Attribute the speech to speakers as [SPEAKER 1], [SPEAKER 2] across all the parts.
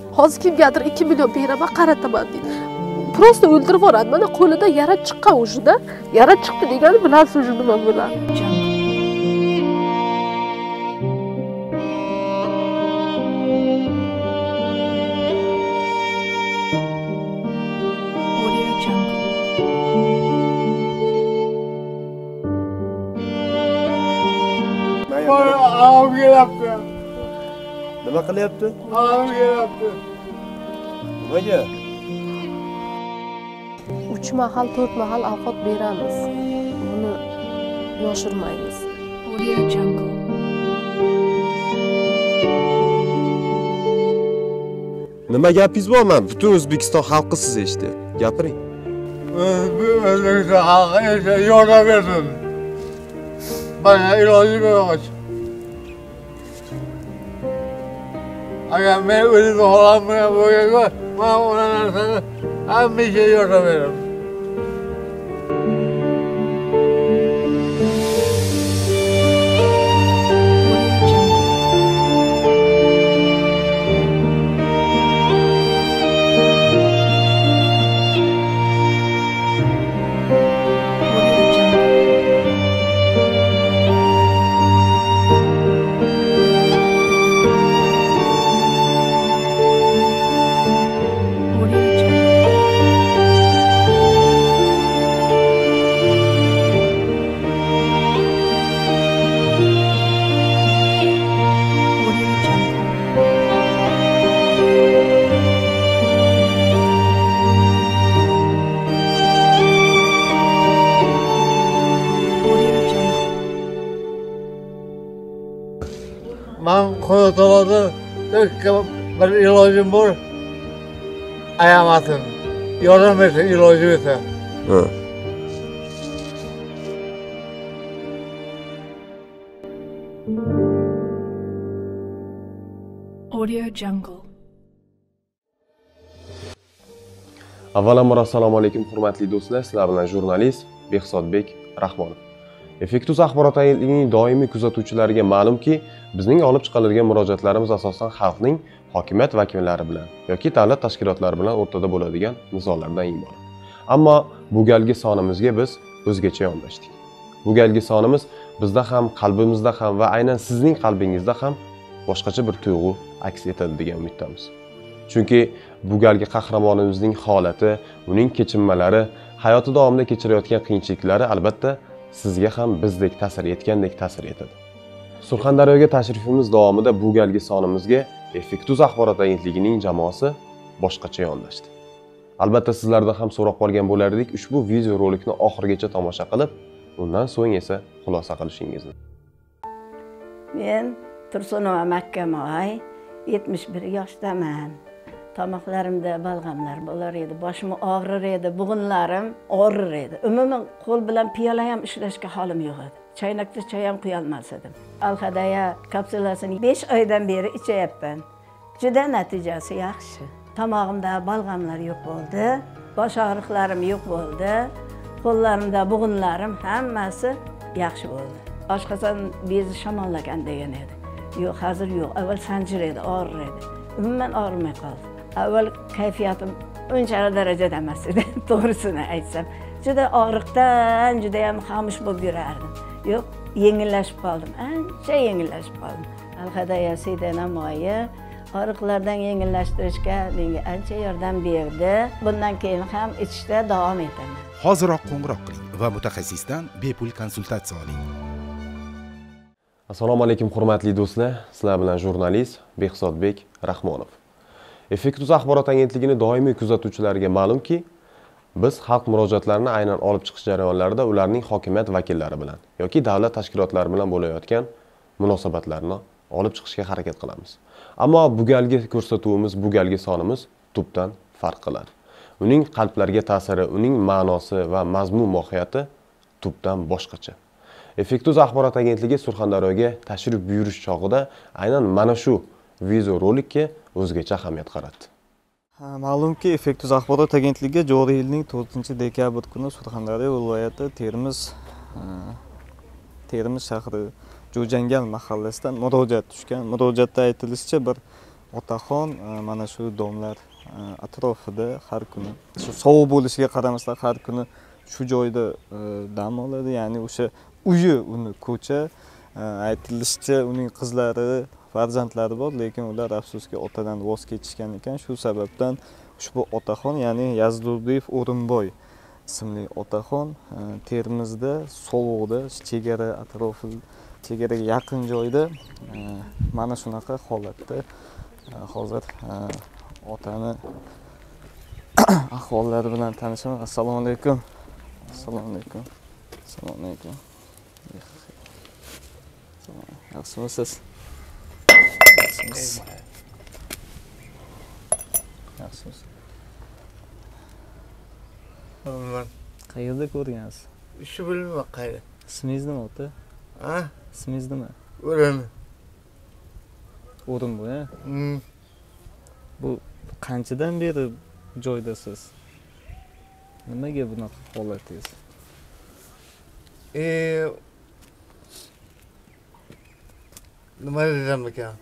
[SPEAKER 1] Hozir kimgadir 2 million beraman, qarataman deydi. Prosta o'ldirib yuboradi. Mana qo'lida yara chiqqan o'shida. Yara chiqdi degani bilasiz nima bo'ladi.
[SPEAKER 2] Ağam gelapti.
[SPEAKER 3] Nima qilyapti?
[SPEAKER 2] Ağam gelapti.
[SPEAKER 3] Nimaga?
[SPEAKER 1] 3 mahal, 4 mahal ovqat beramiz. Buni yoshirmaymiz.
[SPEAKER 4] Audio Jungle.
[SPEAKER 3] Nima gapingiz bor? Men butun O'zbekiston xalqi siz eshityapti. Gapiring.
[SPEAKER 2] O'zbekiston xalqi esa yordam bersin. Bana ilojim yo'q. Agar men o'zim holam bilan bo'lganda, men ona narsani hamisha yordam beraman. Ben Koyotola'da bir ilacım var. Ayamatın. Yardım etsin ilacı ise.
[SPEAKER 3] Ha.
[SPEAKER 4] Audio Jungle.
[SPEAKER 5] Avvalambor assalomu alaykum hurmatli do'stlar, sizlar bilan jurnalist Behzodbek Rahmonov. Effektus axborot agentligining doimiy kuzatuvchilariga ma'lumki, bizning olib chiqarilgan murojaatlarimiz asosan xalqning hokimiyat vakillari bilan yoki davlat tashkilotlari bilan o'rtada bo'ladigan nizolardan iborat. Ammo bu galgi sonimizga biz o'zgacha yondashdik. Bu galgi sonimiz bizda ham, qalbimizda ham va aynan sizning qalbingizda ham boshqacha bir tuyg'u aks etadi degan umiddamiz. Chunki bu galgi qahramonimizning holati, uning kechinmalari, hayoti davomida kechirayotgan qiyinchiliklari albatta sizga ham bizdek ta'sir etgandek ta'sir etadi. Surxondaryoga tashrifimiz davomida bu galgi sonimizga Effektus axborot agentligining jamoasi boshqacha yondashdi. Albatta sizlardan ham so'rab qolgan bo'lardik, ushbu video rolikni oxirigacha tomosha qilib, undan so'ng esa xulosa qilishingizni.
[SPEAKER 6] Men Tursunova Makkamoy, 71 yoshdaman. Tomoqlarimda balg'amlar bo'lar edi, boshim og'rir edi, bo'g'inlarim og'rir edi. Umuman qo'l bilan piyola ham ishlashga holim yo'q edi. Chaynakda choy ham quya olmas edim. Alhadaya kapsulasini 5 oydan beri ichyapman. Juda natijasi yaxshi. Tomog'imda balg'amlar yo'q bo'ldi, bosh og'riqlarim yo'q bo'ldi, qo'llarimda bo'g'inlarim hammasi yaxshi bo'ldi. Oshqozon bezi shamollagan degan edi. Yo'q, hozir yo'q. Avval sanjir edi, og'rir edi. Umuman og'rimay qoldi. Avval kayfiyatim unchalik darajada emas edi, to'g'risini aytsam. Juda og'riqdan juda ham xamush bo'lib yurardim. Yo'q, yengillashib qoldim. Ancha yengillashib qoldim. Alhadaya Seydanamoyi og'riqlardan yengillashtirishga menga ancha yordam berdi. Bundan keyin ham ichishda davom etaman.
[SPEAKER 7] Hoziroq qo'ng'iroq qiling va mutaxassisdan bepul konsultatsiya oling.
[SPEAKER 5] Assalomu alaykum hurmatli do'stlar, sizlar bilan jurnalist Behzodbek Rahmonov. Effektus axborot agentligining doimiy kuzatuvchilariga ma'lumki, biz xalq murojaatlarini aynan olib chiqish jarayonlarida ularning hokimiyat vakillari bilan yoki davlat tashkilotlari bilan bo'layotgan munosabatlarni olib chiqishga harakat qilamiz. Ammo bu galgi ko'rsatuvimiz, bu galgi sonimiz tubdan farq qiladi. Uning qalblarga ta'siri, uning ma'nosi va mazmun mohiyati tubdan boshqacha. Effektus axborot agentligi Surxondaryoga tashrif buyurish chog'ida aynan mana shu video rolikka o'zgacha ahamiyat qaratdi.
[SPEAKER 8] Ma'lumki, Effektus axborot agentligi joriy yilning 4-dekabr kuni Surxondaryo viloyati Termiz shahri Jo'jangal mahallasidan murojaat tushgan. Murojaatda aytilishicha, bir otaxon mana shu domlar atrofida har kuni shu sovuq bo'lishiga qaramasdan har kuni shu joyda dam oladi. Ya'ni o'sha uyi uni ko'cha. Aytilishicha uning qizlari, farzandlari bor, lekin ular afsuski otadan voz kechishgan ekan. Shu sababdan ushbu otaxon, ya'ni Yazdurdiyev O'rinboy ismli otaxon Termizda sovuqda, chegara atrofi, chegaraga yaqin joyda mana shunaqa holatda hozir otani ahvollari bilan tanishaman. Assalomu alaykum. Assalomu alaykum. Assalomu alaykum. Yaxshimisiz? Yaxshimisiz? Yaxshimisiz?
[SPEAKER 2] Ben
[SPEAKER 8] Qayerda ko'rgansiz?
[SPEAKER 2] işi bilmem qayda.
[SPEAKER 8] Ismingiz nima ota?
[SPEAKER 2] Ha?
[SPEAKER 8] Ismingiz nima?
[SPEAKER 2] O'ran.
[SPEAKER 8] O'rinboy, ha? Bu qanchadan beri joydasiz? Nimaga bunaqa holatingiz?
[SPEAKER 2] Nima desam ekan?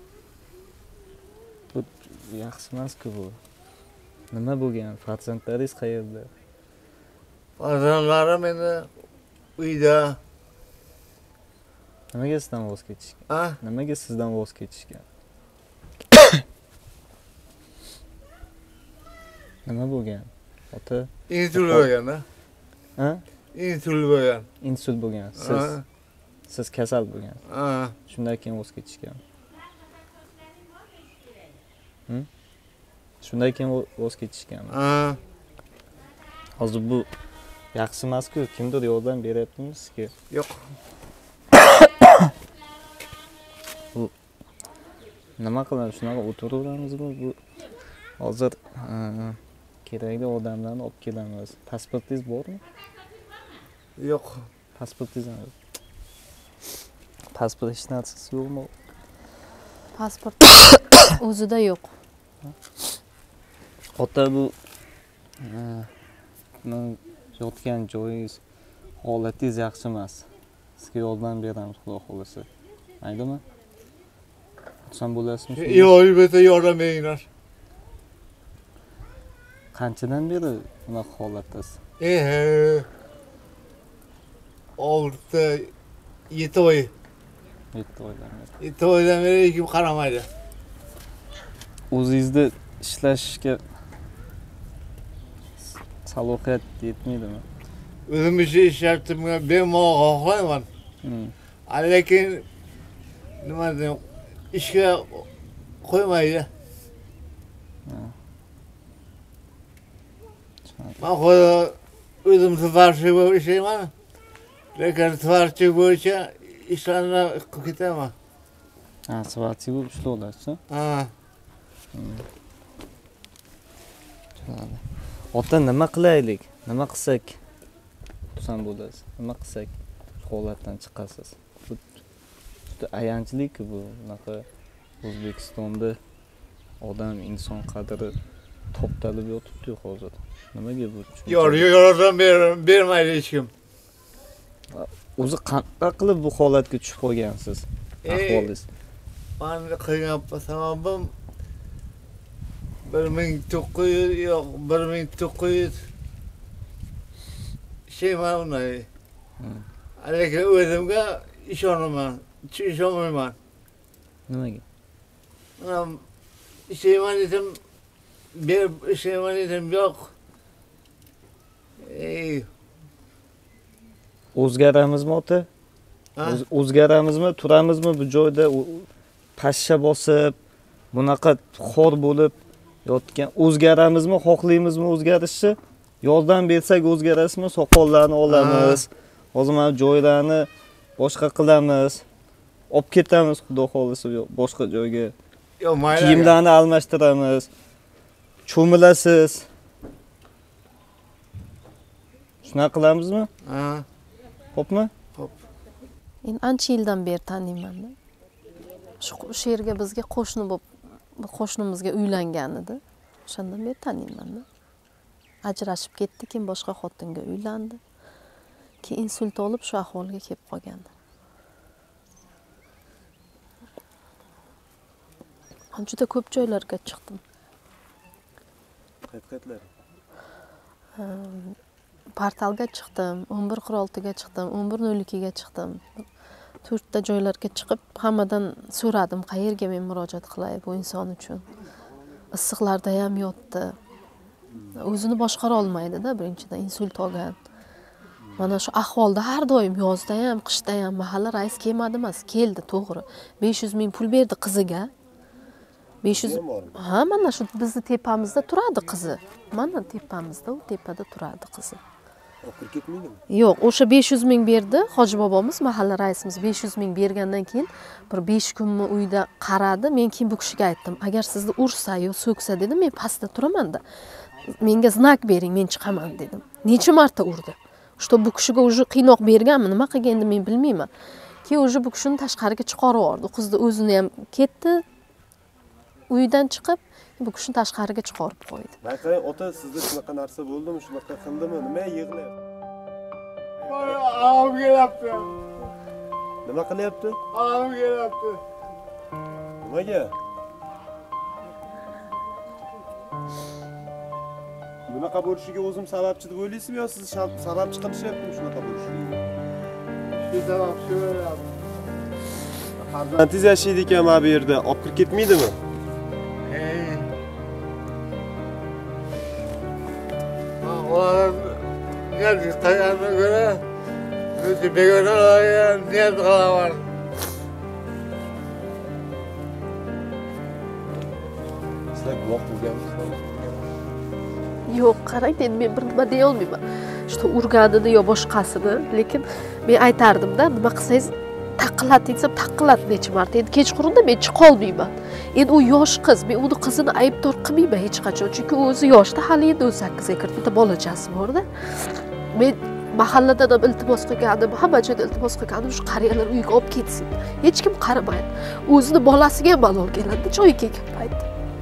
[SPEAKER 8] Bu yaxshi emas-ku bu. Nima bo'lgan? Farzandlaringiz qayerda?
[SPEAKER 2] Farzandlarim endi uyda.
[SPEAKER 8] Nimaga sizdan voz kechishgan?
[SPEAKER 2] Ha?
[SPEAKER 8] Nimaga sizdan voz kechishgan? Nima bo'lgan? Ota,
[SPEAKER 2] Insult bo'lgan-da.
[SPEAKER 8] ha?
[SPEAKER 2] Insult bo'lgan.
[SPEAKER 8] Insult bo'lgan. Siz kasal bo'lgan.
[SPEAKER 2] Ha.
[SPEAKER 8] Shundan keyin voz kechishgan. Shundan keyin voz kechishgan.
[SPEAKER 2] Ha.
[SPEAKER 8] Hozir bu yaxshi emas-ku. Kimdir yordam beryaptimi sizga?
[SPEAKER 2] Yo'q.
[SPEAKER 8] Nima qilamiz? Shunaqa o'tiraveramizmi? Bu hozir kerakli odamlarni olib kelamiz. Pasportingiz bormi?
[SPEAKER 2] Yo'q.
[SPEAKER 8] Pasportingiz yo'q. Pasport hech narsasi yo'qmi?
[SPEAKER 1] Pasport o'zida yo'q.
[SPEAKER 8] Ota, bu yotgan joyingiz, holatingiz yaxshi emas. Sizga yordam beramiz, xudo xolasa. Maylimi? Sen bo'lasizmi?
[SPEAKER 2] Yo'q, albatta yordam beringlar.
[SPEAKER 8] Qanchadan beri bunaqa holatdasiz?
[SPEAKER 2] 6 7 oy.
[SPEAKER 8] 7 oydan beri.
[SPEAKER 2] 7 oydan beri kim qaramaydi.
[SPEAKER 8] O'zingizda ishlashga salohiyat yetmaydimi?
[SPEAKER 2] O'zim ishlayaptim, bemalol xohlayman. Lekin nima deyim, ishga qo'ymaydi. Men o'zim svarchi bo'lib ishlayman. Lekin svarchi bo'yicha ishlarni qilib ketaman.
[SPEAKER 8] Ha, svarchi bo'lib ishla olasiz.
[SPEAKER 2] Ha.
[SPEAKER 8] Ota, nima qilaylik? Nima qilsak? Xursand bo'lasiz. Nima qilsak holatdan chiqasiz? Juda ayanchlik bu. Bunaqa O'zbekistonda odam inson qadri toptalib yotibdi hozir. Nimaga bu?
[SPEAKER 2] Yordam bermaydi hech kim.
[SPEAKER 8] O'zi qanaqa qilib bu holatga tushib qolgansiz? Ahvolingiz.
[SPEAKER 2] Men qilgan sababim 1900 yo'q 1900 şeyman unday. Lekin o'zimga ishonaman, ishonmayman.
[SPEAKER 8] Nimaga?
[SPEAKER 2] Mana ishlayman desam, ishlayman desam yo'q.
[SPEAKER 8] O'zgaramizmi ota? O'zgaramizmi, turamizmi bu joyda pashsha bosib, bunaqa xor bo'lib yotgan? O'zgaramizmi, xohlaymizmi o'zgarishni? Yordam bersak o'zgarasizmi? Soqollarni olamiz. Hozir mana joylarni boshqa qilamiz. Olib ketamiz, xudo xolisa, boshqa joyga.
[SPEAKER 2] Yo'q, mayli.
[SPEAKER 8] Kiyimlarni almashtiramiz. Cho'milasiz. Shuna qilamizmi?
[SPEAKER 2] Ha.
[SPEAKER 8] Xo'pmi?
[SPEAKER 2] Xo'p.
[SPEAKER 1] Men ancha yildan beri taniyman. Shu yerga bizga qo'shni bo'lib, qo'shnimizga uylangan edi. O'shandan beri taniyman. Ajrashib ketdi, keyin boshqa xotinga uylandi. Keyin insult olib shu ahvolga kelib qolgan. Juda ko'p joylarga chiqdim.
[SPEAKER 3] Qaytlar.
[SPEAKER 1] Portalga chiqdim, 11:46 ga chiqdim, 11:02 ga chiqdim. 4 ta joylarga chiqib, hammadan so'radim, qayerga men murojaat qilay bu inson uchun. Issiqlarda ham yotdi. O'zini boshqara olmaydi-da, birinchidan insult olgan. Mana shu ahvolda har doim yozda ham, qishda ham mahalla rais kelmadi emas, keldi, to'g'ri. 500 ming pul berdi qiziga. 500 ha, mana shu bizni tepamizda turadi qizi. Mana tepamizda, u tepada turadi qizi.
[SPEAKER 3] Oxirgi ketmaydimi?
[SPEAKER 1] Yo'q, o'sha 500 ming berdi. Hoji bobomiz, mahalla raisimiz 500 ming bergandan keyin bir 5 kunmi uyda qaradi. Men keyin bu kishiga aytdim, agar sizni ursa yo so'ksa dedim, men pastda turaman-da. Menga znak bering, men chiqaman dedim. Necha marta urdi. Что bu kishiga уже qiynoq berganmi, nima qilgandi men bilmayman. Keyin уже bu kishini tashqariga chiqarib yubordi. Qizni o'zini ham ketdi. Uydan chiqib, bu kishini tashqariga chiqarib qo'ydi.
[SPEAKER 3] Bayqang, ota, sizda shunaqa narsa bo'ldimi, shunaqa qildimi? Nima yig'layapti?
[SPEAKER 2] Ağam kelyapti.
[SPEAKER 3] Nima qilyapti?
[SPEAKER 2] Ağam kelyapti.
[SPEAKER 3] Nimaga? Bunaqa bo'lishiga o'zim sababchi deb o'ylaysizmi yo siz sababchi qilishyaptimi shunaqa bo'lishiga?
[SPEAKER 2] Shu sababchi bo'lyapti.
[SPEAKER 3] Farzandingiz yashaydi ekan mana bu yerda, olib kirib ketmaydimi?
[SPEAKER 2] Ulardan niyat istaganına göre bizi begonalarga niyat qilaman.
[SPEAKER 3] Sizlar guvoh bo'lganmisizlar?
[SPEAKER 1] Yo'q, qarang, endi men bir nima deya olmayman. Что urganini yo boshqasini, lekin men aytardim-da, nima qilsangiz taqillat desam, taqillat necha marta. Endi kechqurunda men chiqa olmayman. Endi u yosh qiz, men uni qizini aybdor qilmayman hech qachon, chunki o'zi yoshda, hali endi 18 ga kirdi, bitta bolachasi bor-da. Men mahalladan ham iltimos qilgandim, hamma joyda iltimos qilgandim, shu qariyalar uyiga olib ketsin. Hech kim qaramaydi. O'zini bolasiga ham malol keladi, joyi kelgan paytda.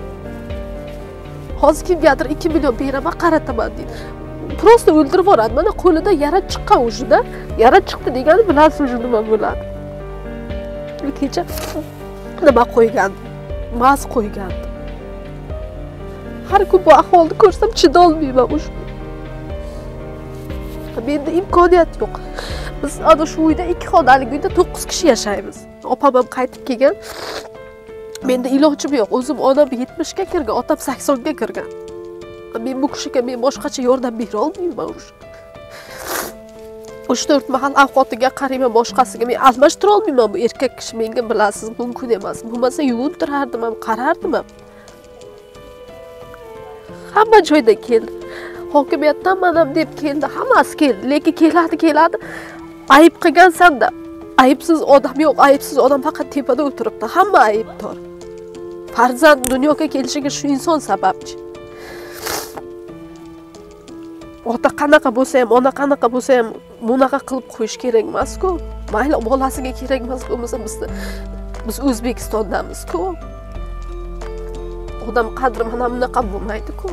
[SPEAKER 1] Hozir kimgadir 2 million beraman, qarataman deydi. Prosta o'ldirib yuboradi. Mana qo'lida yara chiqqan o'shida. Yara chiqdi degani bilasiz nima bo'ladi. Kecha nima qo'ygandim? Mas qo'ygandim. Har kun bu ahvolni ko'rsam chidolmayman o'sha. Menda imkoniyat yo'q. Biz ana shu uyda 2 xonali uyda 9 kishi yashaymiz. Opam ham qaytib kelgan. Menda ilojim yo'q. O'zim onam 70 ga kirgan, otam 80 ga kirgan. Men bu kishiga men boshqacha yordam bera olmayman o'sha. 3-4 mahal avqatiga qarayman, boshqasiga men almashtira olmayman. Bu erkak kishi menga bilasiz, mumkin emas. Bo'lmasa yuvintirardim ham, qarardim ham. Hamma joyda keldi. Hokimiyatdan manam deb keldi, hammasi keldi. Lekin keladi. Ayib qilgansan-da. Ayibsiz odam yo'q, ayibsiz odam faqat tepada o'tiribdi. Hamma aybdor. Farzand dunyoga kelishiga shu inson sababchi. Ota qanaqa bo'lsa ham, ona qanaqa bo'lsa ham bunaqa qilib qo'yish kerak emas-ku. Mayli bolasiga kerak emas bo'lmasa biz O'zbekistondamiz-ku. Odam qadri mana bunaqa bo'lmaydi-ku.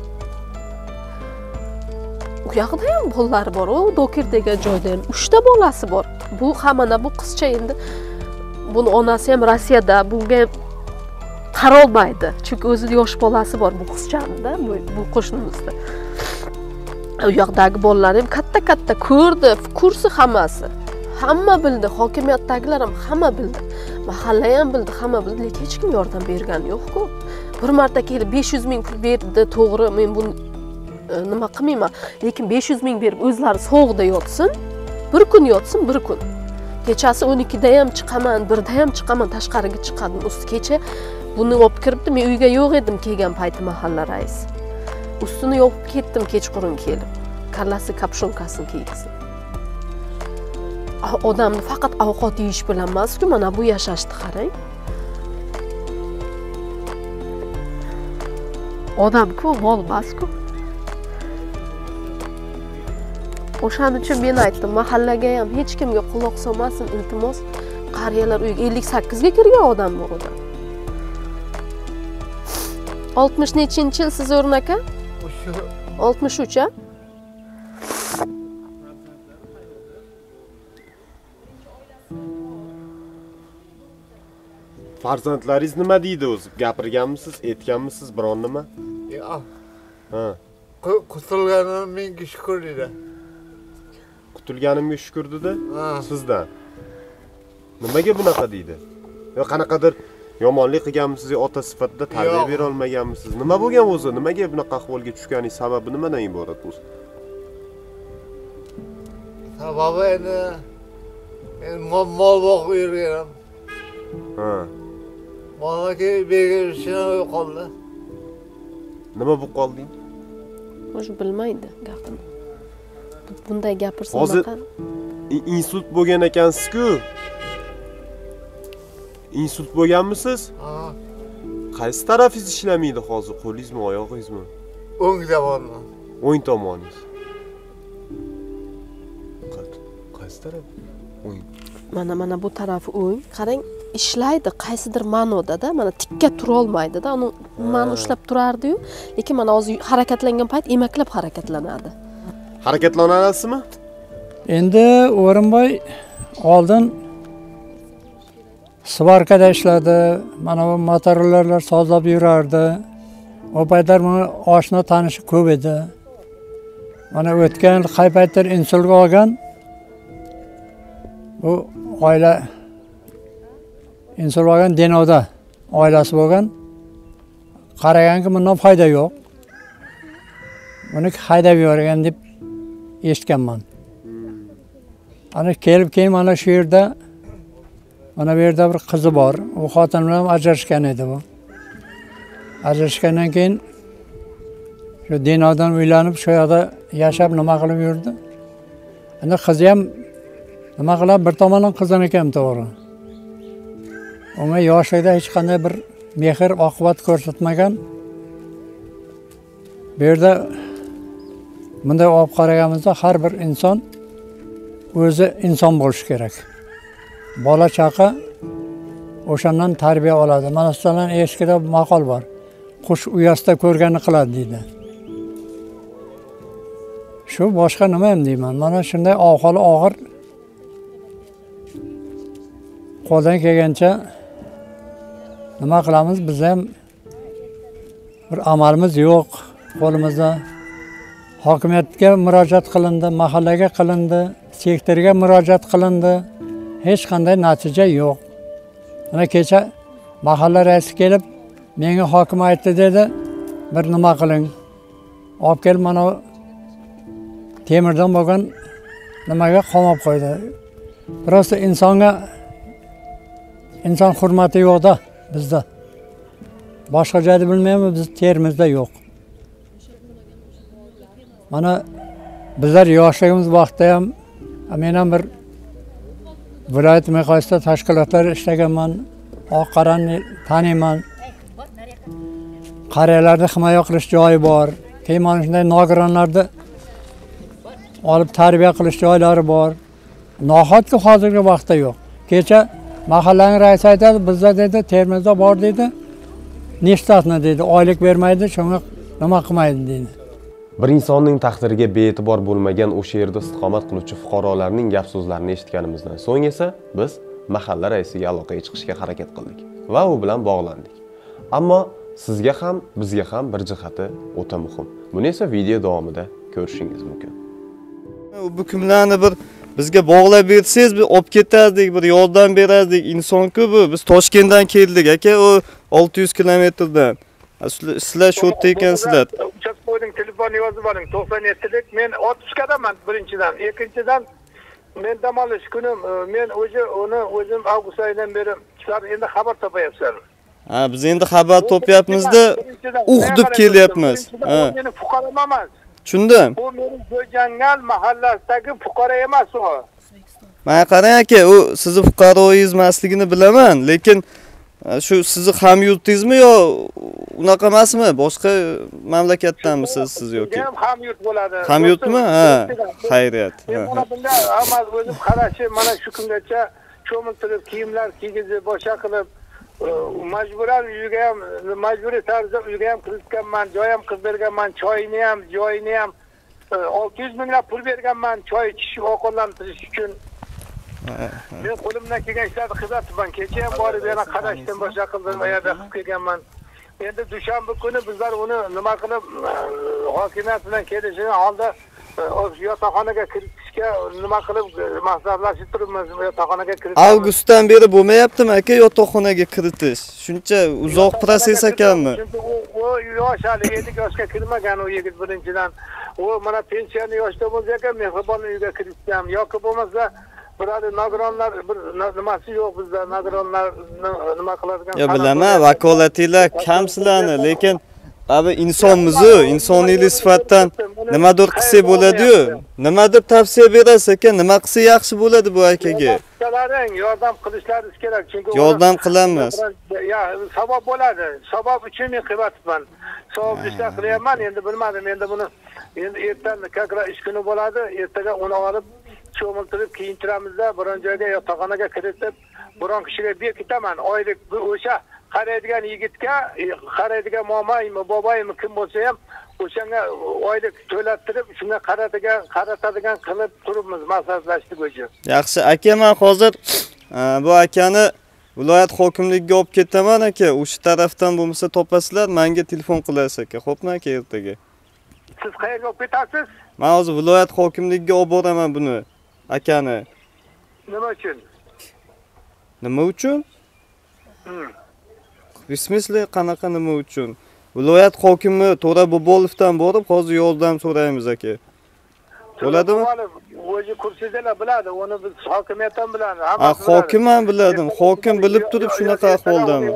[SPEAKER 1] U yoqda ham bolalari bor, u Dokir degan joyda ham 3 ta bolasi bor. Bu hamma bu qizcha endi buni onasi ham Rossiyada, bunga qarolmaydi. Chunki o'zida yosh bolasi bor bu qizchani-da, bu qo'shnimizda. U yoqdagi bolalar ham katta ko'rdi, kursi hammasi. Hamma bildi, hokimiyatdagilar ham hamma bildi. Mahalla ham bildi, hamma bildi, lekin hech kim yordam bergani yo'q-ku. Bir marta kelib 500 ming pul berdi, to'g'ri, men buni nima qilmayman, lekin 500 ming berib o'zlari sovuqda yotsin. Bir kun yotsin, bir kun. Kechasi 12 da ham chiqaman, 1 da ham chiqaman, tashqariga chiqadim. Usti kecha buni olib kiribdi, men uyga yo'q edim kelgan payti mahalla raisi. Ustini yopib ketdim kechqurun kelib. Kallasi kapshonkasini kiygizib. Odamni faqat ovqat yeyish bilan emas-ku, mana bu yashashni qarang. Odam-ku, mol emas-ku. O'shaning uchun men aytdim, mahallaga ham hech kimga quloq solmasin, iltimos. Qariyalar uyiga 58 ga kirgan odam bu odam. 60-nechinchi yil siz o'rn aka? 63 a?
[SPEAKER 3] Farzandlaringiz nima deydi o'zi? Gapirganmisiz, aytganmisiz biron nima?
[SPEAKER 2] Yo'q.
[SPEAKER 3] Ha.
[SPEAKER 2] Qutulganim menga shukur dedi.
[SPEAKER 3] Qutulganimga shukur dedi.
[SPEAKER 2] Ha.
[SPEAKER 3] Sizdan. Nimaga bunaqa deydi? Yo qanaqadir yomonlik qilganmisiz, ota sifatida tarbiya bera olmaganmisiz? Nima bo'lgan o'zi? Nimaga bunaqa ahvolga tushganingiz sababi nimadan iborat o'zi?
[SPEAKER 2] Sababi endi mol boqib yurganim.
[SPEAKER 3] Ha.
[SPEAKER 2] Molga berishini qoldi.
[SPEAKER 3] Nima bo'lib qolding?
[SPEAKER 1] O'sha bilmaydi gapini. Bunday gapirsa
[SPEAKER 3] Hozir
[SPEAKER 1] unaqa
[SPEAKER 3] insult bo'lgan ekansiz-ku. Insult bo'lganmisiz?
[SPEAKER 2] Ha.
[SPEAKER 3] Qaysi tarafingiz ishlamaydi hozir? Qo'lingizmi, oyog'ingizmi?
[SPEAKER 2] O'ng tomondan.
[SPEAKER 3] O'ng tomoningiz. Qaysi taraf? O'ng.
[SPEAKER 1] mana bu tarafi o'ng. Qarang, ishlaydi qaysidir ma'noda-da, mana tikka tura olmaydi-da, uni ma'no ushlab turardi-yu, lekin mana hozir harakatlangan payt emaklab harakatlanadi.
[SPEAKER 3] Harakatlanasizmi?
[SPEAKER 9] Endi O'rinboy oldin svarkada ishladi, mana bu motorlarlar sozlab yurardi. O paytlar buni oshno tanishi ko'p edi. Mana o'tgan qay paytlar insultga olgan. Bu oila insult olgan Denovda oilasi bo'lgan. Qaraganki bundan foyda yo'q. Buni haydab yuborgan deb eshitganman. Ana kelib keyin mana shu yerda mana bu yerda bir qizi bor. U xotin bilan ajrashgan edi bu. Ajrashgandan keyin shu Denovdan uylanib shu yerda yashab nima qilib yurdi. Endi qizi ham nima qilib bir tomondan qizini ekan to'g'ri. Unga yoshligida hech qanday bir mehr oqibat ko'rsatmagan. Bu yerda bunday olib qaraganimizda har bir inson o'zi inson bo'lishi kerak. Bola chaqa o'shandan tarbiya oladi. Mana sizlarning eshikida maqol bor. Qush uyasida ko'rganini qiladi deydi. Shu boshqa nima ham deyman. Mana shunday ahvoli og'ir. Qo'ldan kelgancha nima qilamiz? Biz ham bir amalimiz yo'q qo'limizda. Hokimiyatga murojaat qilindi, mahallaga qilindi, sektorga murojaat qilindi. Hech qanday natija yo'q. Mana kecha mahalla raisi kelib, menga hokim aytdi dedi, bir nima qiling. Olib kelib mana temirdan bo'lgan nimaga qamab qo'ydi. Prosta inson hurmati yo'q-da bizda. Boshqa joyda bilmayman, biz Termizda yo'q. Mana bizlar yoshligimiz vaqtida ham men ham bir viloyat miqyosida tashkilotlar ishlaganman. Oq-qorani taniyman. Qariyalarni himoya qilish joyi bor. Keyin mana shunday nogironlarni olib tarbiya qilish joylari bor. Nahotki hozirgi vaqtda yo'q. Kecha mahallaning raisi aytadi, bizda dedi Termizda bor dedi. Nechtasini dedi, oylik bermaydi, shunga nima qilmaydi dedi.
[SPEAKER 5] Bir insonning taqdiriga bee'tibor bo'lmagan o'sha yerda istiqomat qiluvchi fuqarolarning gap so'zlarini eshitganimizdan so'ng esa biz mahalla raisiga aloqaga chiqishga harakat qildik va u bilan bog'landik. Ammo sizga ham, bizga ham bir jihati o'ta muhim. Buni esa video davomida ko'rishingiz mumkin.
[SPEAKER 8] Bu kimlarni bir bizga bog'lab bersangiz, biz olib ketardik, bir yordam berardik. Inson-ku bu. Biz Toshkentdan keldik aka, o 600 kilometrdan. Sizlar shu yerda ekansizlar.
[SPEAKER 10] Uchastkavoyning telefon yozib oling. 97lik. Men otpuskadaman birinchidan. Ikkinchidan men dam olish kunim, men o'zim avgust oyidan beri endi xabar topayapsizlar.
[SPEAKER 8] Ha, biz endi xabar topyapmizda, deb kelyapmiz. Ha.
[SPEAKER 10] Meni fuqaro emas.
[SPEAKER 8] Tushundim.
[SPEAKER 10] Bu mening Jo'jangal mahallasidagi fuqaro emas u.
[SPEAKER 8] Mana qarang aka, u sizni fuqaroyingiz emasligini bilaman, lekin shu sizni hamyurtingizmi yo unaqa emasmi? Boshqa mamlakatdanmisiz siz yoki?
[SPEAKER 10] Men hamyurt bo'ladi.
[SPEAKER 8] Hamyurtmi? Ha, xayriyat.
[SPEAKER 10] Mana bunda hammasi o'zim qarashim, mana shu kungacha cho'miltirib, kiyimlar kiygizib, boshqa qilib majburan uyga ham majburiy tarzda uyga ham kiritganman, joy ham qilib berganman, choyni ham, joyini ham 600 minglab pul berganman choy ichish, ovqatlantirish uchun. Men qo'limdan kelgan ishlarni qilyapman. Kecha ham borib yana qarashdan boshqa qildim, yerda qilib kelganman. Endi dushanba kuni bizlar uni nima qilib hokimiyat bilan kelishgan holda yotoqxonaga kiritishga nima qilib maslahatlashib turibmiz. Yotoqxonaga kiritish.
[SPEAKER 8] Avgustdan beri bo'lmayaptimi aka yotoqxonaga kiritish? Shuncha uzoq proses ekanmi?
[SPEAKER 10] U yosh hali 7 yoshga kirmagan u yigit birinchidan. U mana pensiyani yoshda bo'lsa ekan mehribon uyga kiritsam yoki bo'lmasa bularni nogironlar bir nimasi yo'q bizda nogironlar nima qiladigan.
[SPEAKER 8] Ya bilaman, vakolatinglar kam sizlarni, lekin abi insonmiz-ku, insoniylik sifatdan nimadir qilsak bo'ladi-yu. Nimadir tavsiya berasiz aka, nima qilsa yaxshi bo'ladi bu akaga?
[SPEAKER 10] Yordam qilishlaringiz kerak, chunki
[SPEAKER 8] yordam qilamiz.
[SPEAKER 10] Ya, savob bo'ladi. Savob uchun men qilyapman. Savob ishlar qilyapman, endi bilmadim, endi buni endi ertaga kakra ish kuni bo'ladi. Ertaga uni olib cho'miltirib kiyintiramizda, biron joyga yotoqxonaga kiritib, biron kishiga berkitaman. Oylik o'sha qaraydigan yigitga, qaraydigan momaymi, bobaymi kim bo'lsa ham o'shanga oylik to'lattirib, shunga qaratadigan qilib turibmiz, maslahatlashdik o'sha.
[SPEAKER 8] Yaxshi, aka, men hozir bu akani viloyat hokimligiga olib ketaman aka. O'sha tarafdan bo'lmasa topasizlar, menga telefon qilasiz aka. Xo'pmi aka ertaga?
[SPEAKER 10] Siz qayerga olib ketasiz?
[SPEAKER 8] Men hozir viloyat hokimligiga olib boraman buni, akani.
[SPEAKER 10] Nima uchun?
[SPEAKER 8] Nima uchun? Bismillah, qanaqa nima uchun? Viloyat hokimi To'ra Bobolovdan borib, hozir yordam so'raymiz aka. Bo'ladimi?
[SPEAKER 10] O'zi kursidalar biladi, uni biz hokimiyatdan bilamiz.
[SPEAKER 8] Hokim ham biladim. Hokim bilib turib shunaqa ahvoldami?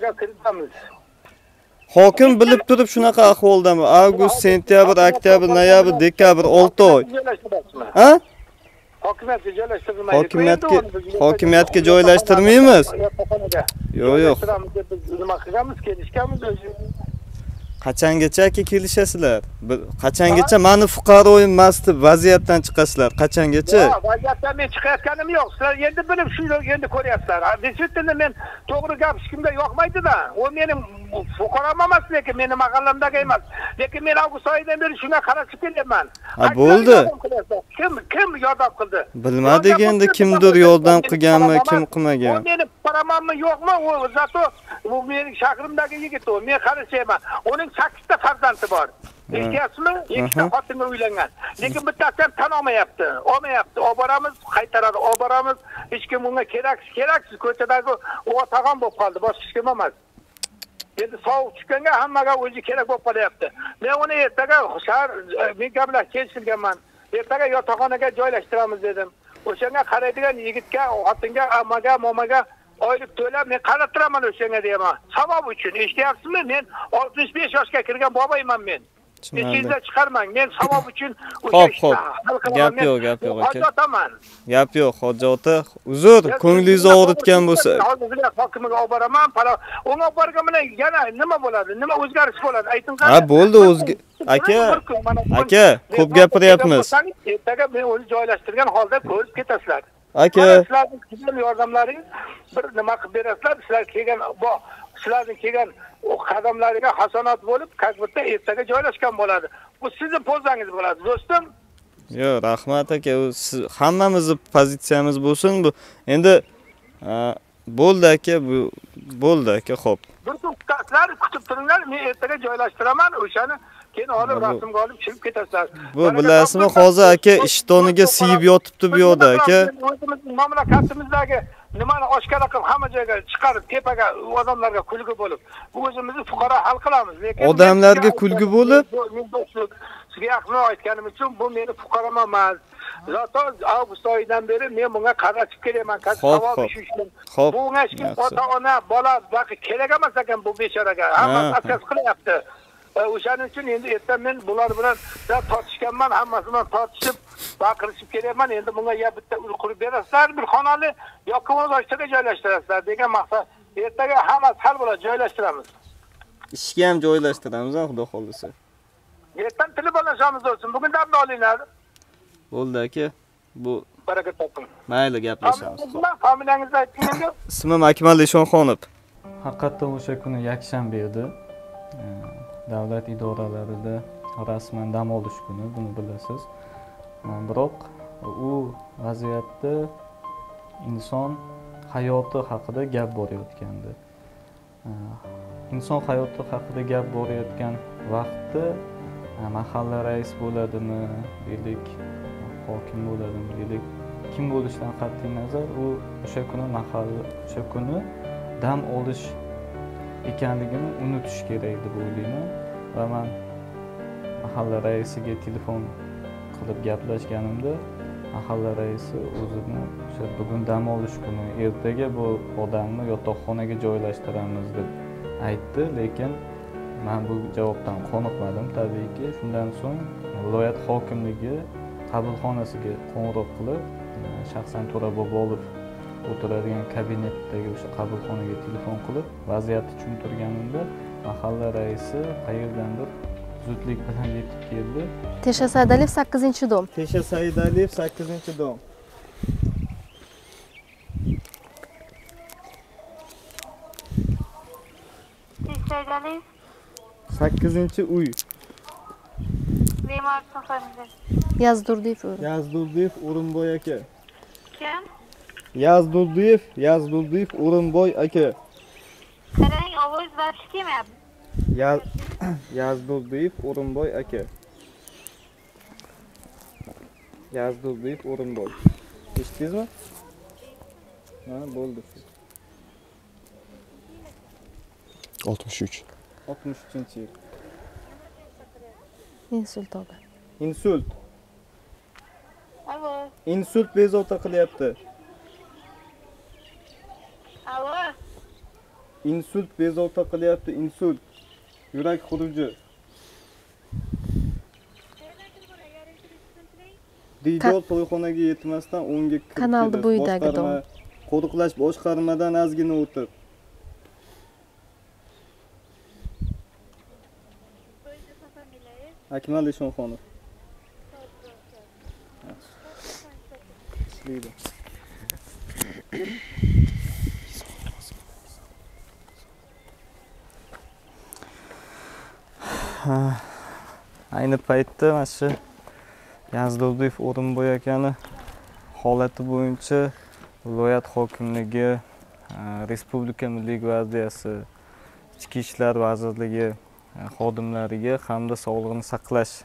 [SPEAKER 8] Hokim bilib turib shunaqa ahvoldami? Avgust, sentyabr, oktyabr, noyabr, dekabr 6 oy. Ha?
[SPEAKER 10] Hokimiyatga joylashtirmaymiz.
[SPEAKER 8] Hokimiyatga joylashtirmaymiz. Yo'q.
[SPEAKER 10] Nima qilamiz, kelishganmiz o'zi.
[SPEAKER 8] Qachongacha kelishasizlar? Qachongacha meni fuqaroyim emas deb vaziyatdan chiqasizlar? Qachongacha?
[SPEAKER 10] Vaziyatdan men chiqayotganim yo'q. Sizlar endi bilib shuni endi ko'ryapsizlar. Действительно men to'g'ri gap hech kimga yoqmaydi-da. U mening fuqarom emas, lekin meni mahallamdagi emas. Lekin men avgust oyidan beri shunga qarashib kelyapman.
[SPEAKER 8] Ha, bo'ldi.
[SPEAKER 10] Kim yordam qildi?
[SPEAKER 8] Bilmadik endi kimdir yordam qilganmi, kim qilmagan.
[SPEAKER 10] U meni fuqarommi yo'qmi? U zato u mening shahrimdagi yigit u. Men qarashayman. Uning 8 ta farzandi bor. Eshitayapsizmi? 2 ta xotinga uylangan. Lekin bittasi ham tan olmayapti. Olib boramiz, qaytaradi. Olib boramiz. Hech kim unga keraksiz ko'chadagi o'tag'on bo'lib qoldi. Boshqa hech kim emas. Endi sovuq tushganga hammaga o'zi kerak bo'lib qolyapti. Men uni ertaga shahar men bilan kelishganman. Ertaga yotoqxonaga joylashtiramiz dedim. O'shanga qaraydigan yigitga, xotinga, ammaga, momaga oylik to'lab men qaratiraman o'shanga deyman. Savob uchun. Eshityapsizmi? Men 65 yoshga kirgan bobayman men. Esingizdan chiqarmang. Men savob uchun o'sha ishda.
[SPEAKER 8] Gap yo'q aka.
[SPEAKER 10] Hojotaman.
[SPEAKER 8] Gap yo'q, hojota. Uzr, ko'nglingizni og'ritgan bo'lsa.
[SPEAKER 10] Hozir hokimiga olib boraman. Unga olib borgan bilan yana nima bo'ladi? Nima o'zgarish bo'ladi? Ayting qani.
[SPEAKER 8] Ha, bo'ldi aka, ko'p gapiryapmiz.
[SPEAKER 10] Ertaga men o'zni joylashtirgan holda ko'rib ketasizlar.
[SPEAKER 8] Aka,
[SPEAKER 10] sizlarning yordamlaringiz bir nima qilib berasizlar. Sizlarning kelgan qadamlariga hasanat bo'lib, kasbda ertaga joylashgan bo'ladi. Bu sizning pozangiz bo'ladi, do'stim.
[SPEAKER 8] Yo'q, rahmat aka. Hammamizning pozitsiyamiz bo'lsin bu. Endi bo'ldi aka, bo'ldi aka, xo'p.
[SPEAKER 10] Bir tutasizlar, kutib turinglar, men ertaga joylashtiraman, o'shani keyin olib rasmga olib chiqib ketasizlar.
[SPEAKER 8] Bu bilasizmi, hozir aka ishtoniga siyib yotibdi bu yoqda aka.
[SPEAKER 10] O'zimizning mamlakatimizdagi nimani oshkora qilib hamma joyga chiqarib tepaga odamlarga kulgi bo'lib, bu o'zimizni fuqaro hal qilamiz. Lekin
[SPEAKER 8] odamlarga kulgi bo'lib,
[SPEAKER 10] sizga yaqin aytganim uchun bu meni fuqarom emas. Zato avgust oyidan beri men bunga qarashib kelaman. Savob ish uchun. Bunga hech kim ota-ona, bola baqi kerak emas ekan bu bechoraga. Hammasi asas qilyapti. O'shaning uchun endi erta men bular bilan tortishganman, hammasi bilan tortishib, baqirishib kelyapman. Endi bunga ya bitta uy qurib berasizlar, bir xonali yoki o'zga joylashtirasizlar degan maqsad. Ertaga hammasi hal bo'ladi, joylashtiramiz.
[SPEAKER 8] Ishga ham joylashtiramiz, xudo xolisa.
[SPEAKER 10] Ertaga telefonlashamiz do'stim. Bugun damni olinglar.
[SPEAKER 8] Bo'ldi aka. Bu
[SPEAKER 10] baraka toping.
[SPEAKER 8] Mayli, gaplashamiz.
[SPEAKER 10] Familiyangizni aytingiz.
[SPEAKER 8] Ismim Akmal Eshonxonov. Haqiqatdan o'sha kuni yakshanba edi. Davlat idoralarida rasman dam olish kuni, buni bilasiz. Biroq u vaziyatda inson hayoti haqida gap borayotgandi. Inson hayoti haqida gap borayotgan vaqtda mahalla rais bo'ladimi, deylik, hokim bo'ladimi, deylik, kim bo'lishidan qat'iy nazar u o'sha kuni dam olish ekanligini unutish kerak deb o'ylayman va men mahalla raisiga telefon qilib gaplashganimda mahalla raisi o'zini o'sha bugun dam olish kuni, ertaga bu odamni yotoqxonaga joylashtiramiz deb aytdi, lekin men bu javobdan qoniqmadim tabiiyki. Shundan so'ng viloyat hokimligi qabulxonasiga qo'ng'iroq qilib, shaxsan To'ra Bobolov o'tiradigan kabinetdagi o'sha qabulxonaga telefon qilib vaziyatni tushuntirganimda mahalla raisi qayerdandir zudlik bilan yetib keldi.
[SPEAKER 1] Tesha Saidaliyev 8-dom.
[SPEAKER 8] Tesha Saidaliyev 8-dom.
[SPEAKER 11] Saidaliyev
[SPEAKER 8] 8-uy.
[SPEAKER 11] Bemor Safarov.
[SPEAKER 8] Yazdurdiyev O'rinboy aka.
[SPEAKER 11] Kim?
[SPEAKER 8] Yazdurdiyev O'rinboy aka.
[SPEAKER 11] Qarang, ovoz berish kelmayapti.
[SPEAKER 8] Yazdurdiyev O'rinboy aka. Yazdurdiyev O'rinboy. Eshitdingizmi? Ha, bo'ldi.
[SPEAKER 5] 63.
[SPEAKER 8] 63-yil.
[SPEAKER 1] Insult oldi.
[SPEAKER 8] Insult.
[SPEAKER 11] Alo.
[SPEAKER 8] Insult bezovta qilyapti.
[SPEAKER 11] Alo.
[SPEAKER 8] Insult bezovta qilyapti, insult. Yurak xuruji. Dijon to'yxonaga yetmasdan o'ngga kirib
[SPEAKER 1] kanalda bo'yidagi dom.
[SPEAKER 8] Qo'riqlash boshqarmadan ozgina o'tib. Akmal Eshonxonov. Ishlaydi. Ayni paytda mana shu Yazdurdiyev O'rinboy akani holati bo'yicha viloyat hokimligi, Respublika Milliy gvardiyasi, Ichki ishlar vazirligi xodimlariga hamda sog'liqni saqlash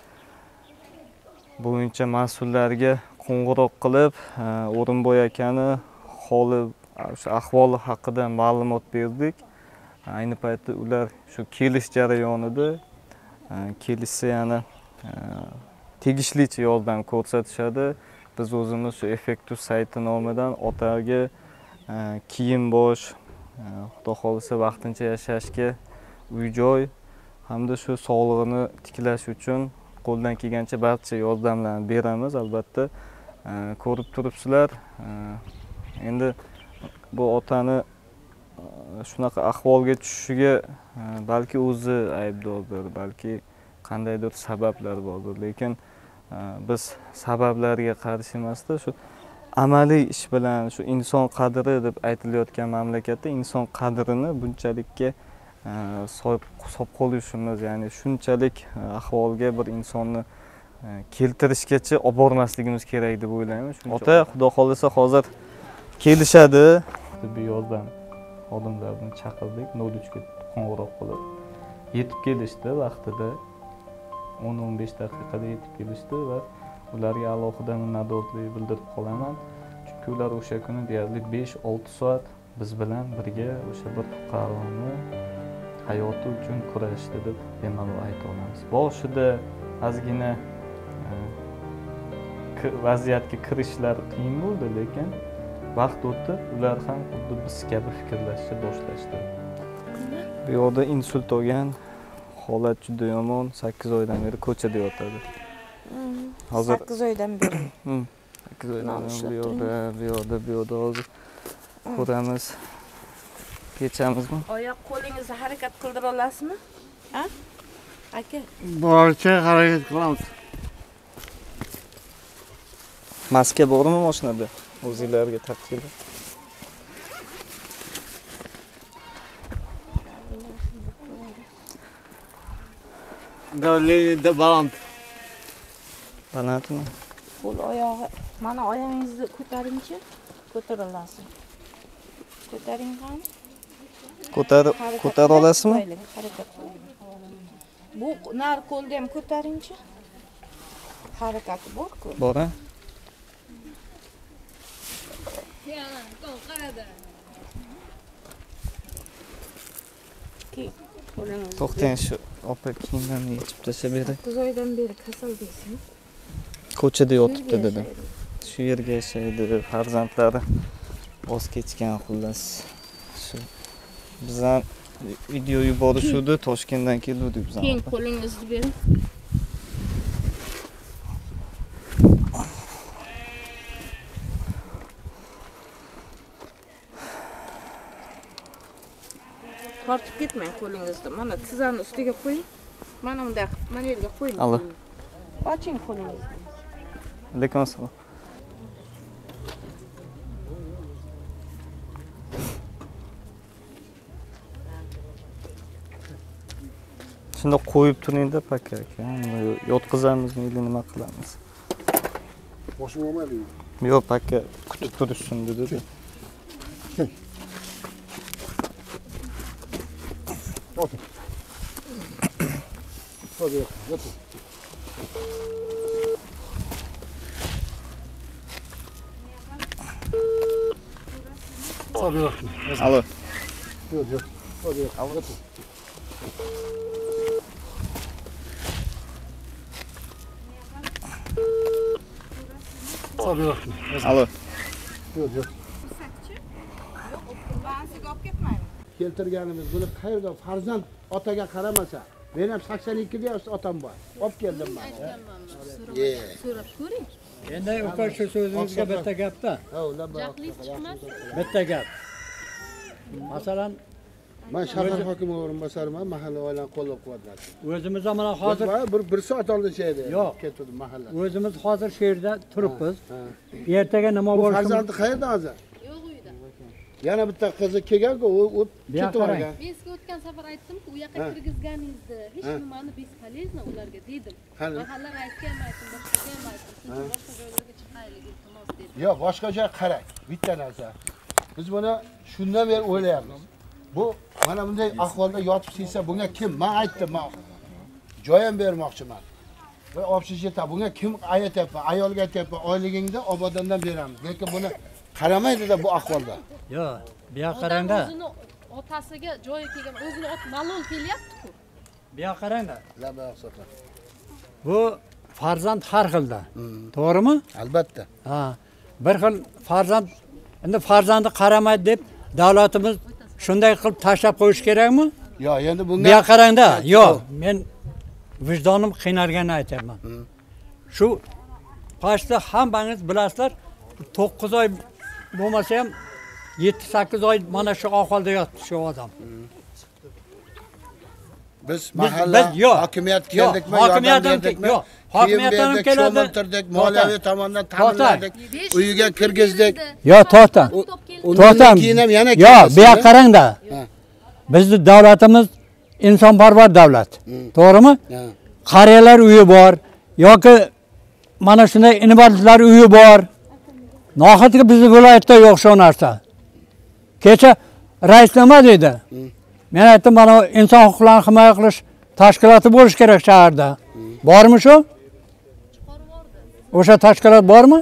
[SPEAKER 8] bo'yicha mas'ullarga qo'ng'iroq qilib, O'rinboy akani ahvoli haqida ma'lumot berdik. Ayni paytda ular shu kelish jarayonida kelishsa yana tegishlicha yordam ko'rsatishadi. Biz o'zimiz shu Effektus sayti nomidan otaga kiyim-bosh, xudo xolisa vaqtincha yashashga uy-joy hamda shu sog'lig'ini tiklash uchun qo'ldan kelgancha barcha yordamlarni beramiz. Albatta, ko'rib turibsizlar. Endi bu otani shunaqa ahvolga tushishiga balki o'zi aybdordir, balki qandaydir sabablar bordir, lekin biz sabablarga qarshi emasda shu amaliy ish bilan shu inson qadri deb aytilayotgan mamlakatda inson qadrini bunchalikka solib qo'yishimiz, ya'ni shunchalik ahvolga bir insonni keltirishgacha olib bormasligimiz kerak deb o'ylayman. Ota, xudo xolisa hozir kelishadi. Tibbiy yordam xodimlarini chaqirdik, 03 ga qo'ng'iroq qilib yetib kelishdi vaqtida. 10-15 daqiqada yetib kelishdi va ularga alohida minnatdorlik bildirib qolaman. Chunki ular o'sha kuni deyarli 5-6 soat biz bilan birga o'sha bir fuqaroni hayoti uchun kurashdi deb bemalol ayta olamiz. Boshida ozgina vaziyatga kirishlar qiyin bo'ldi, lekin vaqt o'tib ular ham xuddi biz kabi fikrlashni boshlashdi. Bu yerda insult olgan, holat juda yomon, 8 oydan beri ko'chada yotadi. Hozir
[SPEAKER 12] 8 oydan beri.
[SPEAKER 8] 8 oydan beri bu yerda hozir ko'ramiz. Kechamizmi?
[SPEAKER 12] Oyoq qo'lingizni harakat qildira olasizmi? Ha? Aka.
[SPEAKER 2] Boricha harakat qilamiz.
[SPEAKER 8] Maska bormi mashinada? O'zingizlarga taqinglar.
[SPEAKER 2] Davlatda baland.
[SPEAKER 8] Balandmi?
[SPEAKER 12] Qo'l oyog'i. Mana oyog'ingizni ko'taringchi. Ko'tara olasiz. Ko'taring qani?
[SPEAKER 8] Ko'tara olasizmi?
[SPEAKER 12] Harakat qiling. Bu nar qo'lni ham ko'taringchi. Harakati bor-ku.
[SPEAKER 8] Bor a? To'xtang, shu opa kiyimlarni yechib tashlab beray.
[SPEAKER 12] 9 oydan beri kasal deysiz.
[SPEAKER 8] Ko'chada yotibdi dedi. Shu yerga yashaydi, farzandlari voz kechgan xullas. Shu bizdan video yuborishuvdi, Toshkentdan keldik biz.
[SPEAKER 12] Keyin qo'lingizni bering. Tortib ketmang qo'lingizni. Mana tizzani ustiga qo'ying. Mana bunday qilib, mana yerga qo'ying.
[SPEAKER 8] Allo.
[SPEAKER 12] Oching qo'lingizni.
[SPEAKER 8] Alaykum assalom. Shunda qo'yib turing-da paka aka. Yotqizamizmi yoki nima qilamiz?
[SPEAKER 13] Boshim olmadimi?
[SPEAKER 8] Yo'q, paka kutib turishsin dedi.
[SPEAKER 13] Otur. Hadi yotur. Hadi yotur.
[SPEAKER 8] Alo.
[SPEAKER 13] Yo'q, yo'q. Hadi yotur. Hadi yotur.
[SPEAKER 8] Alo.
[SPEAKER 13] Yo'q, yo'q.
[SPEAKER 12] Bansiga olib ketmaymi?
[SPEAKER 13] Keltirganimiz buni qayerda farzand otaga qaramasa, men ham 82 yoshda otam bor. Olib keldim men.
[SPEAKER 12] So'rab ko'ring.
[SPEAKER 9] Endi uka shu so'zingizga bitta gapda.
[SPEAKER 13] Ha, ular
[SPEAKER 12] Jahlingiz chiqmasin.
[SPEAKER 9] Bitta gap. Masalan,
[SPEAKER 13] men shahar hokimi o'rinbosariman, mahalla oilani qo'llab-quvvatlash.
[SPEAKER 9] o'zimiz ham mana hozir
[SPEAKER 13] bir soat oldin şeydi.
[SPEAKER 9] Yo'q.
[SPEAKER 13] Ketdim mahalla.
[SPEAKER 9] O'zimiz hozir shu yerda turibmiz. Ertaga nima bo'lishi?
[SPEAKER 13] Farzandi qayerda hozir?
[SPEAKER 12] Yo'q uyda.
[SPEAKER 13] Yana bitta qizi kelgan-ku, u ketib olgan.
[SPEAKER 12] Men sizga o'tgan safar aytdim-ku, u yoqqa kirgizganingizni, hech nimani bespolezno ularga dedim. Mahalla raisiga ham aytdim, boshqaga ham aytdim. Siz boshqa joylarga chiqaylik, iltimos dedim.
[SPEAKER 13] Yo'q, boshqa joy qarang. Bitta narsa. Biz buni shundan beri o'ylayapmiz. Bu mana bunday ahvolda yotib siysa bunga kim? Men aytdim, men joy ham bermoqchiman. Va общежитие bunga kim aytyapman? Ayolga aytyapman, oyligingni obodondan beramiz. Lekin buni qaramaydi-da bu ahvolda.
[SPEAKER 9] Yo'q, bu yoqqa qarangda.
[SPEAKER 12] O'zini otasiga joyi kelgan, o'zini ot malol kelyapti-ku.
[SPEAKER 9] Bu yoqqa qarangda.
[SPEAKER 13] Labaq so'ta.
[SPEAKER 9] Bu farzand har xilda. To'g'rimi?
[SPEAKER 13] Albatta.
[SPEAKER 9] Ha. Bir xil farzand, endi farzandi qaramaydi deb davlatimiz shunday qilib tashlab qo'yish kerakmi?
[SPEAKER 13] Yo'q, endi bunga
[SPEAKER 9] Bu yoqqa qarangda. Yo'q, men vijdonim qiynalganini aytaman. Shu qoshda hammangiz bilasizlar, 9 oy bo'lmasa ham 7-8 oy mana shu ahvolda yotdi shu odam.
[SPEAKER 13] Biz mahalla hokimiyatga keldikmi, yordam berdikmi?
[SPEAKER 9] Yo'q, hokimiyatdan keladi.
[SPEAKER 13] Cho'miltirdik, moliyaviy tomondan ta'minladik, uyiga kirgizdik.
[SPEAKER 9] Yo'q, to'xta. To'xta. Yo'q, bu yoqqa qarangda. Bizning davlatimiz insonparvar davlat. To'g'rimi? Qariyalar uyi bor yoki mana shunday invalidlar uyi bor. Nohaqlikka bizning viloyatda yo'q shu narsa. Kecha rais nima dedi? Men aytdim, mana inson huquqlarini himoya qilish tashkiloti bo'lish kerak shaharda. Bormi shu? O'sha tashkilot bormi?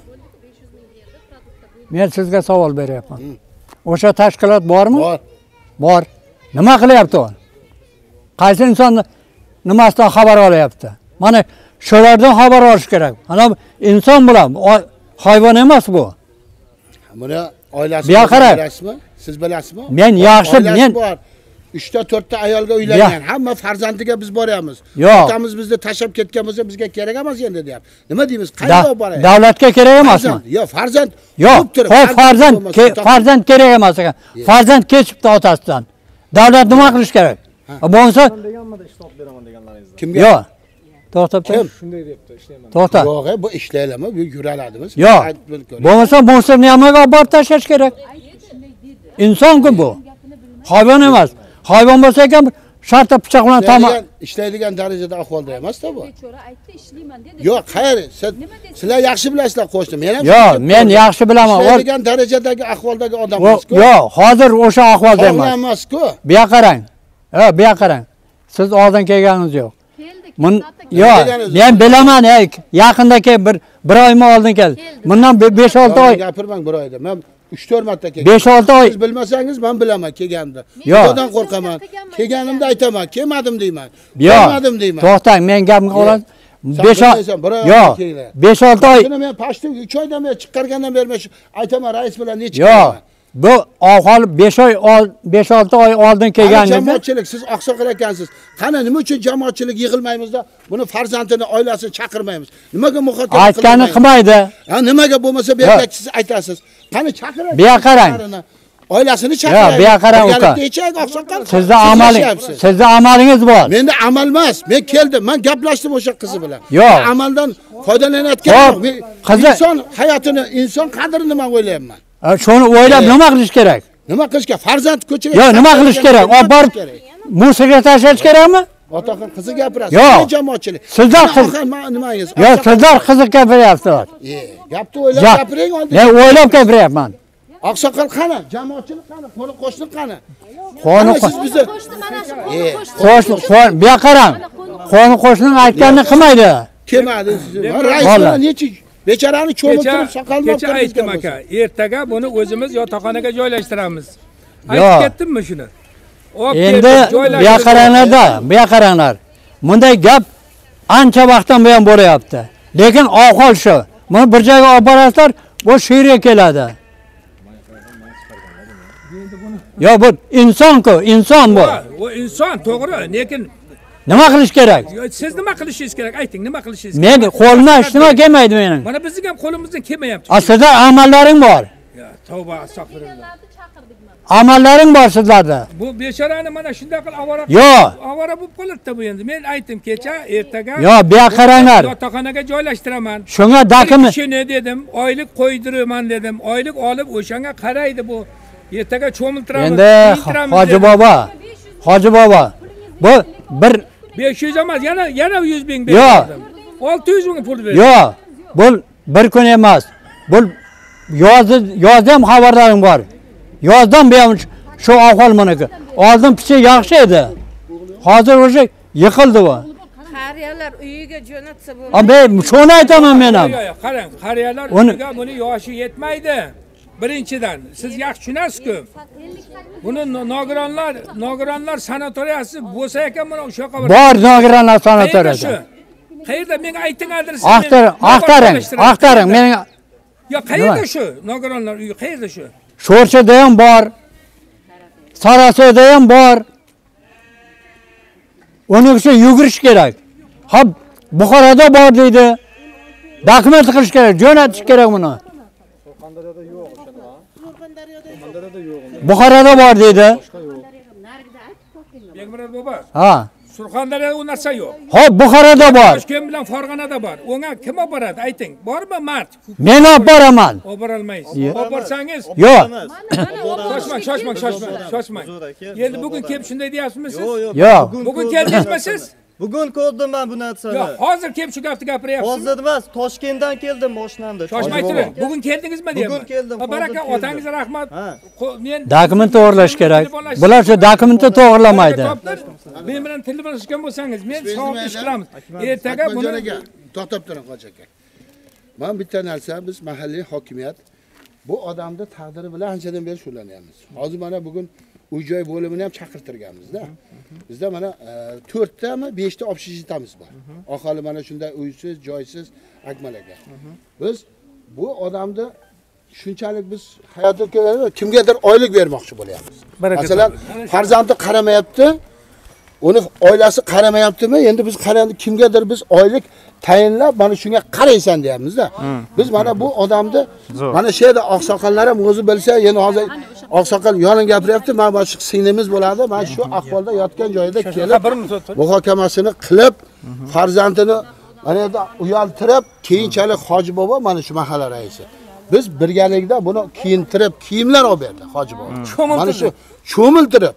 [SPEAKER 9] Men sizga savol beryapman. O'sha tashkilot bormi?
[SPEAKER 13] Bor.
[SPEAKER 9] Bor. Nima qilyapti u? Qaysi inson nimasidan xabar olyapti? Mana shulardan xabar olish kerak. Mana inson bilan hayvon emas bu.
[SPEAKER 13] Buni oilasi bilasizmi? Siz bilasizmi?
[SPEAKER 9] Men yaxshi, men
[SPEAKER 13] 3 ta 4 ta ayolga uylangan. Hamma farzandiga biz boryapmiz. Otamiz bizni tashlab ketgan bo'lsa bizga kerak emas endi deyapti. Nima deymiz? Qayerga boraylik?
[SPEAKER 9] Davlatga kerak emasmi?
[SPEAKER 13] Yo'q, farzand.
[SPEAKER 9] Yo'q, farzand kerak emas ekan. Farzand kechibdi otasidan. Davlat nima qilish kerak? Bo'lsa
[SPEAKER 13] kimga?
[SPEAKER 9] Yo'q. To'xtab tur.
[SPEAKER 13] Shunday debdi, ishlayman.
[SPEAKER 9] To'xta.
[SPEAKER 13] Yo'q, bu ishlaylarmi? Bu yuraladimiz.
[SPEAKER 9] Yo'q. Bo'lmasa Mo'sinni hammaga olib borib tashlash kerak. Inson-ku bu. Hayvon emas. Hayvon bo'lsa ekan shartta pichoq bilan tomoq.
[SPEAKER 13] ishlaydigan darajada ahvolda emas-da bu.
[SPEAKER 12] Bechora aytdi, ishlayman dedi.
[SPEAKER 13] Yo'q, qayeri, sizlar yaxshi bilasizlar qo'shni. Men ham
[SPEAKER 9] Yo'q, men yaxshi bilaman.
[SPEAKER 13] ishlaydigan darajadagi ahvoldagi odam emas-ku.
[SPEAKER 9] Yo'q, hozir o'sha ahvolda emas.
[SPEAKER 13] Emas-ku.
[SPEAKER 9] Bu yoqqa qarang. Bu yoqqa qarang. Siz oldin kelganingiz yo'q. Yo'q, men bilaman, yaqinda bir oymi oldin keldi. Bundan 5-6 oy.
[SPEAKER 13] Gapirmang bir oyda. Men 3-4 marta keldim.
[SPEAKER 9] 5-6 oy.
[SPEAKER 13] Siz bilmasangiz men bilaman kelganimda.
[SPEAKER 9] Yo'q.
[SPEAKER 13] Xudodan qo'rqaman. Kelganimda aytaman, kelmadim deyman.
[SPEAKER 9] Yo'q.
[SPEAKER 13] Kelmadim deyman.
[SPEAKER 9] To'xtang, men gapimga qolasiz. 5-6 oy.
[SPEAKER 13] Shuni men pashtim 3 oydan beri chiqqargandan beri men aytaman, rais bilan necha
[SPEAKER 9] Yo'q. Bu aholi 5-6 oy oldin kelganingizda
[SPEAKER 13] jamoatchilik siz oqsoqol ekansiz. Qani nima uchun jamoatchilik yig'ilmaymizda buni farzandini, oilasini chaqirmaymiz? Nimaga muhokama
[SPEAKER 9] aytgani qilmaydi.
[SPEAKER 13] Ha, nimaga bo'lmasa bu yerga siz aytasiz. Qani chaqiring.
[SPEAKER 9] Bu yoqqa qarang.
[SPEAKER 13] Oilasini chaqiring.
[SPEAKER 9] Yo'q, bu yoqqa qarang uka. Sizda amalingiz bor.
[SPEAKER 13] Menda amal emas. Men keldim, men gaplashdim o'sha qizi bilan.
[SPEAKER 9] Yo'q.
[SPEAKER 13] Amaldan foydalanayotgan yo'q. Inson hayotini, inson qadrini men o'ylayapman.
[SPEAKER 9] Shuni o'ylab nima qilish kerak?
[SPEAKER 13] Nima qilish kerak? Farzand ko'chaga.
[SPEAKER 9] Yo'q, nima qilish kerak? Olib borib musiga tashlash kerakmi?
[SPEAKER 13] Otaxon qizi gapirasiz.
[SPEAKER 9] Yo'q.
[SPEAKER 13] Jamoatchilik.
[SPEAKER 9] Sizlar
[SPEAKER 13] nimangiz?
[SPEAKER 9] Yo'q, sizlar qiziq gapiryapsizlar.
[SPEAKER 13] Gapni o'ylab gapiring oldin.
[SPEAKER 9] Men o'ylab gapiryapman.
[SPEAKER 13] Oqsoqol qani? Jamoatchilik qani? Qo'ni qo'shni qani?
[SPEAKER 9] Qo'ni
[SPEAKER 13] siz bizni
[SPEAKER 9] qo'shni, bu yoqqa qarang. Qo'ni qo'shning aytganini qilmaydi.
[SPEAKER 13] Kelmadi siz. Rais bilan necha bechorani cho'miltirib soqolni
[SPEAKER 14] kecha aytdim aka, ertaga buni o'zimiz yotoqxonaga joylashtiramiz. Aytib ketdimmi shuni?
[SPEAKER 9] Endi bu yoqqa qaranglarda, bu yoqqa qaranglar. Bunday gap ancha vaqtdan buyon bo'layapti. Lekin ahvol shu. Buni bir joyga olib borasizlar, bu she'rga keladi. Yo, bu inson-ku, inson bu.
[SPEAKER 14] O inson, to'g'ri, lekin
[SPEAKER 9] nima qilish kerak?
[SPEAKER 14] Siz nima qilishingiz kerak? Ayting, nima qilishingiz
[SPEAKER 9] kerak? Men qo'limdan hech nima kelmaydi mening.
[SPEAKER 14] Mana bizning ham qo'limizdan kelmayapti.
[SPEAKER 9] Sizlar amallaring bor.
[SPEAKER 14] Ya, tavba, astagfirullah.
[SPEAKER 9] Amallaring bor sizlarda.
[SPEAKER 14] Bu bechorani mana shunday qilib avora bo'lib qoladi-da bu endi. Men aytdim kecha, ertaga.
[SPEAKER 9] Yo, bu yoqqa qaranglar.
[SPEAKER 14] Yotoqxonaga joylashtiraman.
[SPEAKER 9] Shunga dokument
[SPEAKER 14] shuni dedim, oylik qo'ydiraman dedim. Oylik olib o'shanga qaraydi bu. Ertaga cho'miltiramiz.
[SPEAKER 9] Endi Hoji bobo. Bu bir
[SPEAKER 14] 500 emas, yana 100 ming
[SPEAKER 9] berdim.
[SPEAKER 14] 600 ming pul berdim.
[SPEAKER 9] Yo'q, bu bir kun emas. Bu yozda ham xabarlarim bor. Yozdan buyon shu ahvol meniki. Oldin picha yaxshi edi. Hozir o'sha yiqildi bu.
[SPEAKER 15] Qariyalar uyiga jo'natsa bo'ladi.
[SPEAKER 9] Men shuni aytaman men ham.
[SPEAKER 14] Qarang, qariyalar uyiga buni yoshi yetmaydi. Birinchidan, siz yaxshi tushunasiz-ku. Buni nogironlar sanatoriyasi bo'lsa ekan, mana o'sha yoqqa
[SPEAKER 9] bor nogironlar sanatoriyasi.
[SPEAKER 14] Qayerda? Menga ayting adresini.
[SPEAKER 9] Axtaring, men.
[SPEAKER 14] Yo, qayerda shu nogironlar uyi? Qayerda shu?
[SPEAKER 9] Sho'rchida ham bor. Sarasiyada ham bor. Uning uchun yugurish kerak. Hop, Buxoroda bor deydi. Dokument qilish kerak, jo'natish kerak buni. Buxoroda bor deydi.
[SPEAKER 14] Begmurod bobo.
[SPEAKER 9] Ha.
[SPEAKER 14] Surxondaryoda u narsa yo'q.
[SPEAKER 9] Hop, Buxoroda bor.
[SPEAKER 14] Toshkent bilan Farg'onada bor. Unga kim olib boradi? Ayting. Bormi mard?
[SPEAKER 9] Men olib boraman.
[SPEAKER 14] Olib bora olmaysiz. Olib borsangiz?
[SPEAKER 9] Yo'q.
[SPEAKER 14] Shoshmang. Endi bugun kelib shunday deyapsizmi siz?
[SPEAKER 9] Yo'q.
[SPEAKER 14] Bugun keldingizmi siz?
[SPEAKER 8] Bugun ko'rdim men bu narsani.
[SPEAKER 14] Yo'q, hozir kelib shu gapni gapiryapsiz.
[SPEAKER 8] Hozir emas, Toshkentdan keldim mashinamda.
[SPEAKER 14] Shoshmay turing. Bugun keldingizmi deyapman.
[SPEAKER 8] Bugun keldim.
[SPEAKER 14] Baraka, otangizga rahmat. Men
[SPEAKER 9] dokument to'g'irlash kerak. Bular shu dokumentni to'g'irlamaydi.
[SPEAKER 14] Men bilan telefonlashgan bo'lsangiz, men savob ish qilamiz. Ertaga buni
[SPEAKER 13] to'xtab turing, Hoji aka. Men bitta narsa, biz mahalliy hokimiyat bu odamni taqdiri bilan anchadan beri shug'ullanyapmiz. Hozir mana bugun uy-joy bo'limini ham chaqirtirganmiz-da. Bizda mana 4 tami 5 ta общежитиemiz bor. Aholi mana shunday uysiz, joysiz akmalaga. Biz bu odamni shunchalik biz hayotga kimgadir oylik bermoqchi bo'lyapmiz. Masalan, farzandi qaramayapti, uni oilasi qaramayaptimi? Endi biz qaraydi kimgadir biz oylik tayinlab, mana shunga qaraysan deyapmiz-da. Biz mana bu odamni mana shu yerda oqsoqollar ham o'zi bilsa, endi hozir oqsoqol yonin gapiryapti, mana boshqa singlimiz bo'ladi. Men shu ahvolda yotgan joyida kelib muhokamasini qilib, farzandini mana yerda uyaltirib, keyinchalik Hoji bobo mana shu mahalla raisi. Biz birgalikda buni kiyintirib, kiyimlar olib berdi Hoji bobo. Mana shu cho'miltirib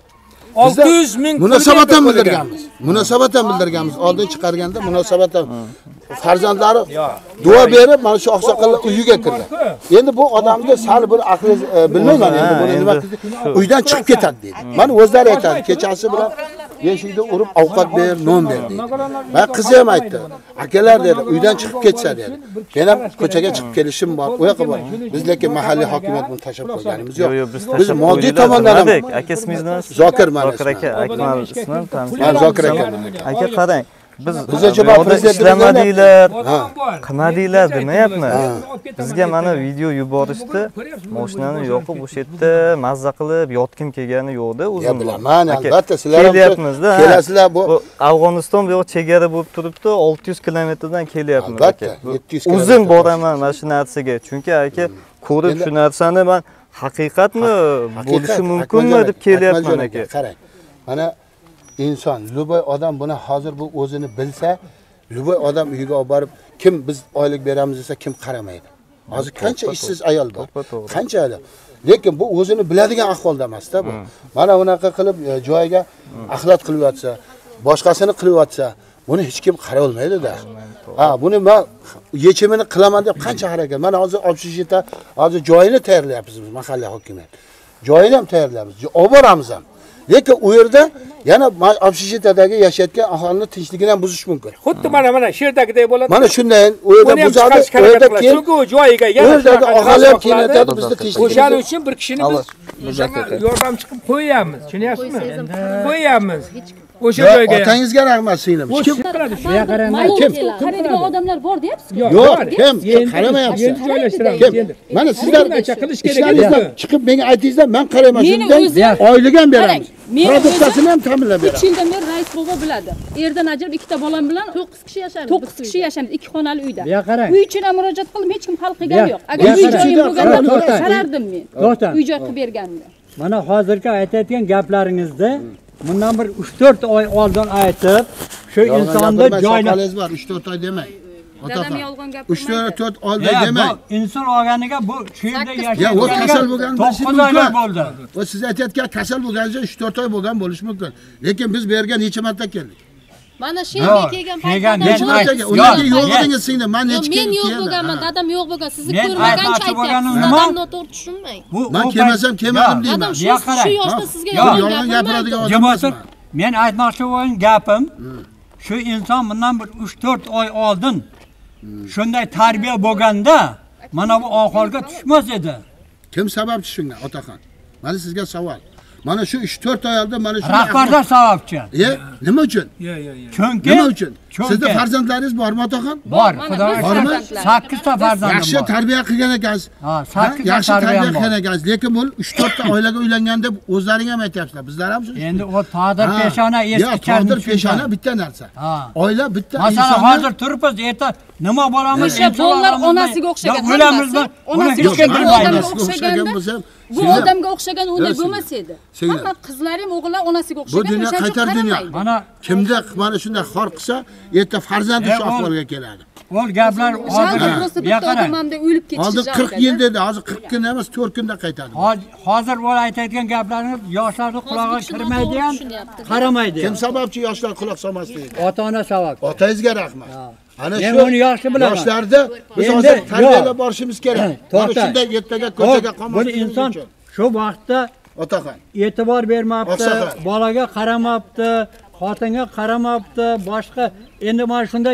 [SPEAKER 14] 600 ming
[SPEAKER 13] munosabatdan bildirganmiz. Munosabatdan bildirganmiz. Oldin chiqarganda munosabatdan farzandlari duo berib mana shu oqsoqollar uyiga kirdi. Endi bu odamga sal bir aqli bilmayman endi buni nima uydan chiqib ketadi dedi. Mana o'zlari aytadi, kechasi bilan beshikda urib ovqat ber, non ber dedi. Va qizi ham aytdi. Akalar dedi, uydan chiqib ketsa dedi. Men ham ko'chaga chiqib kelishim bor. U yoqqa bor. Biz lekin mahalliy hokimiyat buni tashab qo'yganimiz yo'q. Biz moddiy tomondan ham
[SPEAKER 8] aka ismingiz nima?
[SPEAKER 13] Zokir mana.
[SPEAKER 8] Zokir aka, Akmal ismim tanishim.
[SPEAKER 13] Men Zokir aka.
[SPEAKER 8] Aka qarang. Biz
[SPEAKER 13] ishlamadinglar,
[SPEAKER 8] qilmadinglar demayapman. Bizga mana video yuborishdi. Mashinani yoqib o'sha yerda mazza qilib yotkim kelgani yo'qda o'zim.
[SPEAKER 13] Bilaman, albatta sizlar
[SPEAKER 8] kelyapmiz-da.
[SPEAKER 13] Kelasizlar bu
[SPEAKER 8] Afg'oniston bu yoq chegara bo'lib turibdi, 600 kilometrdan kelyapmiz
[SPEAKER 13] aka.
[SPEAKER 8] O'zim boraman mana shu narsaga. Chunki aka ko'rib shu narsani men haqiqatmi bo'lishi mumkinmi deb kelyapman aka.
[SPEAKER 13] Qarang. Mana inson, luboy odam buni hozir bu o'zini bilsa, luboy odam uyiga olib borib, kim biz oylik beramiz desa kim qaramaydi. Hozir qancha ishsiz ayol bor. Qancha ayol. Lekin bu o'zini biladigan ahvolda emas-da bu. Mana unaqa qilib joyiga axlat qilib yotsa, boshqasini qilib yotsa, buni hech kim qara olmaydi-da. Ha, buni men yechimini qilaman deb qancha harakat. Mana hozir obshishita, hozir joyini tayyorlayapmiz biz mahalliy hokimiyat. Joyini ham tayyorlayapmiz. Olib boramiz ham. Lekin u yerda yana obshishitadagi yashayotgan aholini tinchligini ham buzish mumkin.
[SPEAKER 14] Xuddi mana shu yerdagidek bo'ladi.
[SPEAKER 13] Mana shunday u yerda buzadi, u yerda keyin
[SPEAKER 14] joyiga
[SPEAKER 13] yana u yerdagi aholi ham kiyinadi, bizni tinchlik.
[SPEAKER 14] O'shaning uchun bir kishini biz yordamchi qilib qo'yamiz. Tushunyapsizmi? Qo'yamiz. O'sha joyga.
[SPEAKER 13] Otangizga rahmat singlim.
[SPEAKER 14] Kim qiladi?
[SPEAKER 12] Buyoqqa qarang. Kim? Qaraydigan odamlar bor deyapsiz-ku.
[SPEAKER 13] Yo'q, kim? Qaramayapsiz.
[SPEAKER 14] Joylashtiramiz.
[SPEAKER 13] Mana sizlar qilish kerak. Chiqib menga aytingizlar, men qarayman shunday. Oylik ham beramiz. Produksiyasini ham ta'minlab beramiz.
[SPEAKER 12] 3 yildan beri rais bobo biladi. Erdan ajrab ikkita bolam bilan 9 kishi yashaymiz. 9 kishi yashaymiz, 2 xonali uyda. Uy ichidan murojaat qildim, hech kim hal qilgani yo'q. Agar uy joyim bo'lganda qarardim men. Uy joy qilib berganimda.
[SPEAKER 9] Mana hozirgi aytayotgan gaplaringizda bundan bir 3-4 oy oldin aytib, shu insonni joylar
[SPEAKER 13] bor, 3-4 oy demang.
[SPEAKER 12] Dadam yolg'on gapirmaydi.
[SPEAKER 13] 3-4 oyda demang.
[SPEAKER 9] Inson olganiga bu shu yerda yashaydi.
[SPEAKER 13] Ya, u kasal bo'lgan
[SPEAKER 9] 9 oylar bo'ldi.
[SPEAKER 13] O siz aytayotgan kasal bo'lganicha 3-4 oy bo'lgan bo'lishi mumkin. Lekin biz bu yerga necha marta keldik?
[SPEAKER 12] Mana shu yerga kelgan paytda
[SPEAKER 13] ularga yo'q edingiz singlim. Men necha
[SPEAKER 12] men yo'q bo'lganman, dadam yo'q bo'lgan. Sizni ko'rmagancha aytyapsiz. Dadam noto'g'ri tushunmang.
[SPEAKER 13] Men kelmasam kelmadim deyman.
[SPEAKER 12] Dadam shu yoshda sizga yolg'on
[SPEAKER 13] gapiradigan odam.
[SPEAKER 9] Men aytmoqchi bo'lgan gapim shu inson bundan bir 3-4 oy oldin shunday tarbiya bo'lganda mana bu oxirga tushmas edi.
[SPEAKER 13] Kim sababchi shunga, otaxon? Mana sizga savol. Mana shu 3-4 oy oldin mana shu
[SPEAKER 9] rahbarlar sababchi.
[SPEAKER 13] Nima uchun?
[SPEAKER 9] Chunki
[SPEAKER 13] nima uchun? Sizning farzandlaringiz bormi, otaxon?
[SPEAKER 9] Bor, xudoga 8 ta farzandim bor.
[SPEAKER 13] Yaxshi tarbiya qilgan ekansiz.
[SPEAKER 9] Ha, 8 ta
[SPEAKER 13] yaxshi tarbiya qilgan ekansiz. Lekin bu 3-4 ta oilaga uylangan deb o'zlaring ham aytyapsizlar. Bizlar ham shu.
[SPEAKER 9] Endi o taqdir peshona eski
[SPEAKER 13] taqdir peshona bitta narsa. Oila bitta inson.
[SPEAKER 9] Masalan, hozir turibmiz, erta nima bo'lamiz?
[SPEAKER 12] O'sha bolalar onasiga o'xshagan.
[SPEAKER 9] O'lamizmi?
[SPEAKER 12] Onasiga o'xshagan bo'lsa, bu odamga o'xshagan unday bo'lmas edi. Hamma qizlar ham o'g'illar onasiga o'xshagan.
[SPEAKER 13] Bu dunyo qaytar dunyo. Mana kimda mana shunday xor qilsa, erta farzandi shu ahvolga keladi.
[SPEAKER 9] Ol gaplar hozir
[SPEAKER 12] yaqinda o'lib ketishi.
[SPEAKER 13] Hozir 40 yil dedi, hozir 40 kun emas, 4 kunda qaytadi.
[SPEAKER 9] Hozir ol aytayotgan gaplaringiz yoshlarning qulog'iga kirmaydi ham, qaramaydi.
[SPEAKER 13] Kim sababchi yoshlar quloq solmasdi?
[SPEAKER 9] Ota-ona sabab.
[SPEAKER 13] Otangizga rahmat. Ana
[SPEAKER 9] shu yoshli bilan
[SPEAKER 13] yoshlarda biz hozir tarbiyalab borishimiz kerak. Mana shunday ertaga ko'chaga qolmaslik.
[SPEAKER 9] Bu inson shu vaqtda
[SPEAKER 13] otaxon
[SPEAKER 9] e'tibor bermabdi, bolaga qaramabdi, xotinga qaramabdi, boshqa endi mana shunday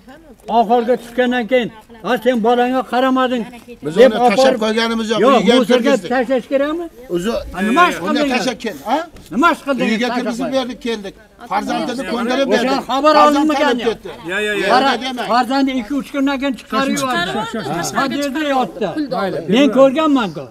[SPEAKER 9] oxirga tushgandan keyin sen bolangga qaramading
[SPEAKER 13] biz uni tashlab qo'yganimiz yo'q.
[SPEAKER 9] Uyga kirgizdik. Tashlash kerakmi?
[SPEAKER 13] O'zi
[SPEAKER 9] nima ish qilding?
[SPEAKER 13] Tashlab kel, ha?
[SPEAKER 9] Nima ish qilding?
[SPEAKER 13] Uyga kirgizib berdik, keldik. Farzandini ko'ndirib berdik.
[SPEAKER 9] O'sha xabar olinmagan. Farzandi 2-3 kundan keyin chiqarib yubordi. Hadiyada yotdi. Men ko'rganman-ku.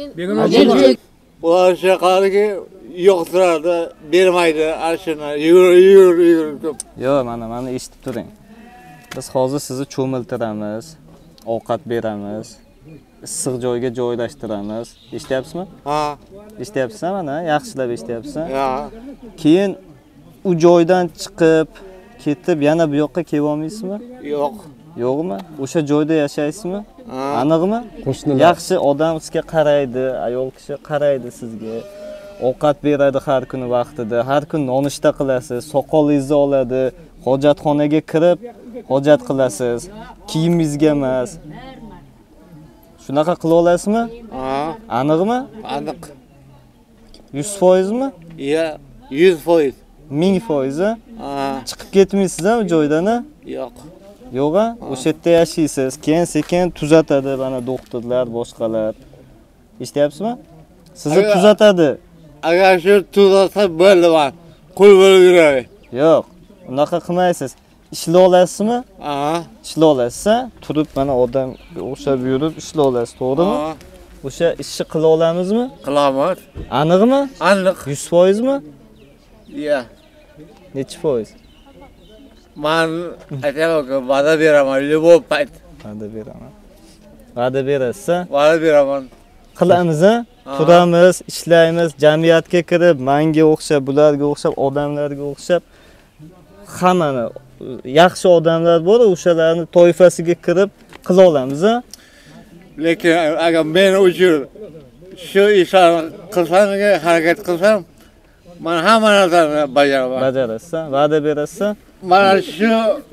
[SPEAKER 2] O'sha qarigi yo'qtiradi, bermaydi, ashuna yur.
[SPEAKER 8] Yo'q, mana eshitib turing. Biz hozir sizni cho'miltiramiz, ovqat beramiz, issiq joyga joylashtiramiz. Eshityapsizmi?
[SPEAKER 2] Ha.
[SPEAKER 8] Eshityapsizmi mana? Yaxshilab eshityapsiz? Ha. Keyin u joydan chiqib, ketib yana bu yoqqa kelib olmaysizmi?
[SPEAKER 2] Yo'q.
[SPEAKER 8] Yo'qmi? O'sha joyda yashaysizmi? Aniqmi? Yaxshi odam sizga qaraydi, ayol kishi qaraydi sizga. ovqat beradi har kuni vaqtida, har kun nonushta qilasiz, soqolingizni oladi, hojatxonaga kirib hojat qilasiz, kiyimingiz emas. Shunaqa qila olasizmi?
[SPEAKER 2] Ha.
[SPEAKER 8] Aniqmi?
[SPEAKER 2] Aniq.
[SPEAKER 8] 100% mi?
[SPEAKER 2] Ya, 100%.
[SPEAKER 8] 1000%?
[SPEAKER 2] Ha.
[SPEAKER 8] Chiqib ketmaysiz-a u joydan?
[SPEAKER 2] Yo'q.
[SPEAKER 8] Yo'q-a? O'sha yerda yashaysiz. Keyin sekin tuzatadi mana doktorlar, boshqalar. Eshityapsizmi? Sizni tuzatadi.
[SPEAKER 2] Agar shu tuzatsa bo'laman. Qul bo'lib yuray.
[SPEAKER 8] Yo'q, unaqa qilmaysiz. Ishlay olasizmi?
[SPEAKER 2] Ha.
[SPEAKER 8] Ishlay olasiz, turib mana odamga o'xshab yurib ishlay olasiz, to'g'rimi? O'sha ishni qila olamizmi?
[SPEAKER 2] Qilamiz.
[SPEAKER 8] Aniqmi?
[SPEAKER 2] Aniq.
[SPEAKER 8] 100% mi?
[SPEAKER 2] Ya.
[SPEAKER 8] Necha foiz?
[SPEAKER 2] Men aytaman-ku, va'da beraman, любой payt.
[SPEAKER 8] Va'da beraman. Va'da berasiz?
[SPEAKER 2] Va'da beraman.
[SPEAKER 8] Qilamiz, turamiz, ishlaymiz, jamiyatga kirib, menga o'xshab, bularga o'xshab, odamlarga o'xshab hammani yaxshi odamlar bor, o'shalarning toifasiga kirib qila olamiz.
[SPEAKER 2] Lekin agar men uchun shu ishlarni qilsanga harakat qilsam, men hamma narsani bajaraman.
[SPEAKER 8] Bajarasiz, va'da berasiz.
[SPEAKER 2] Mana shu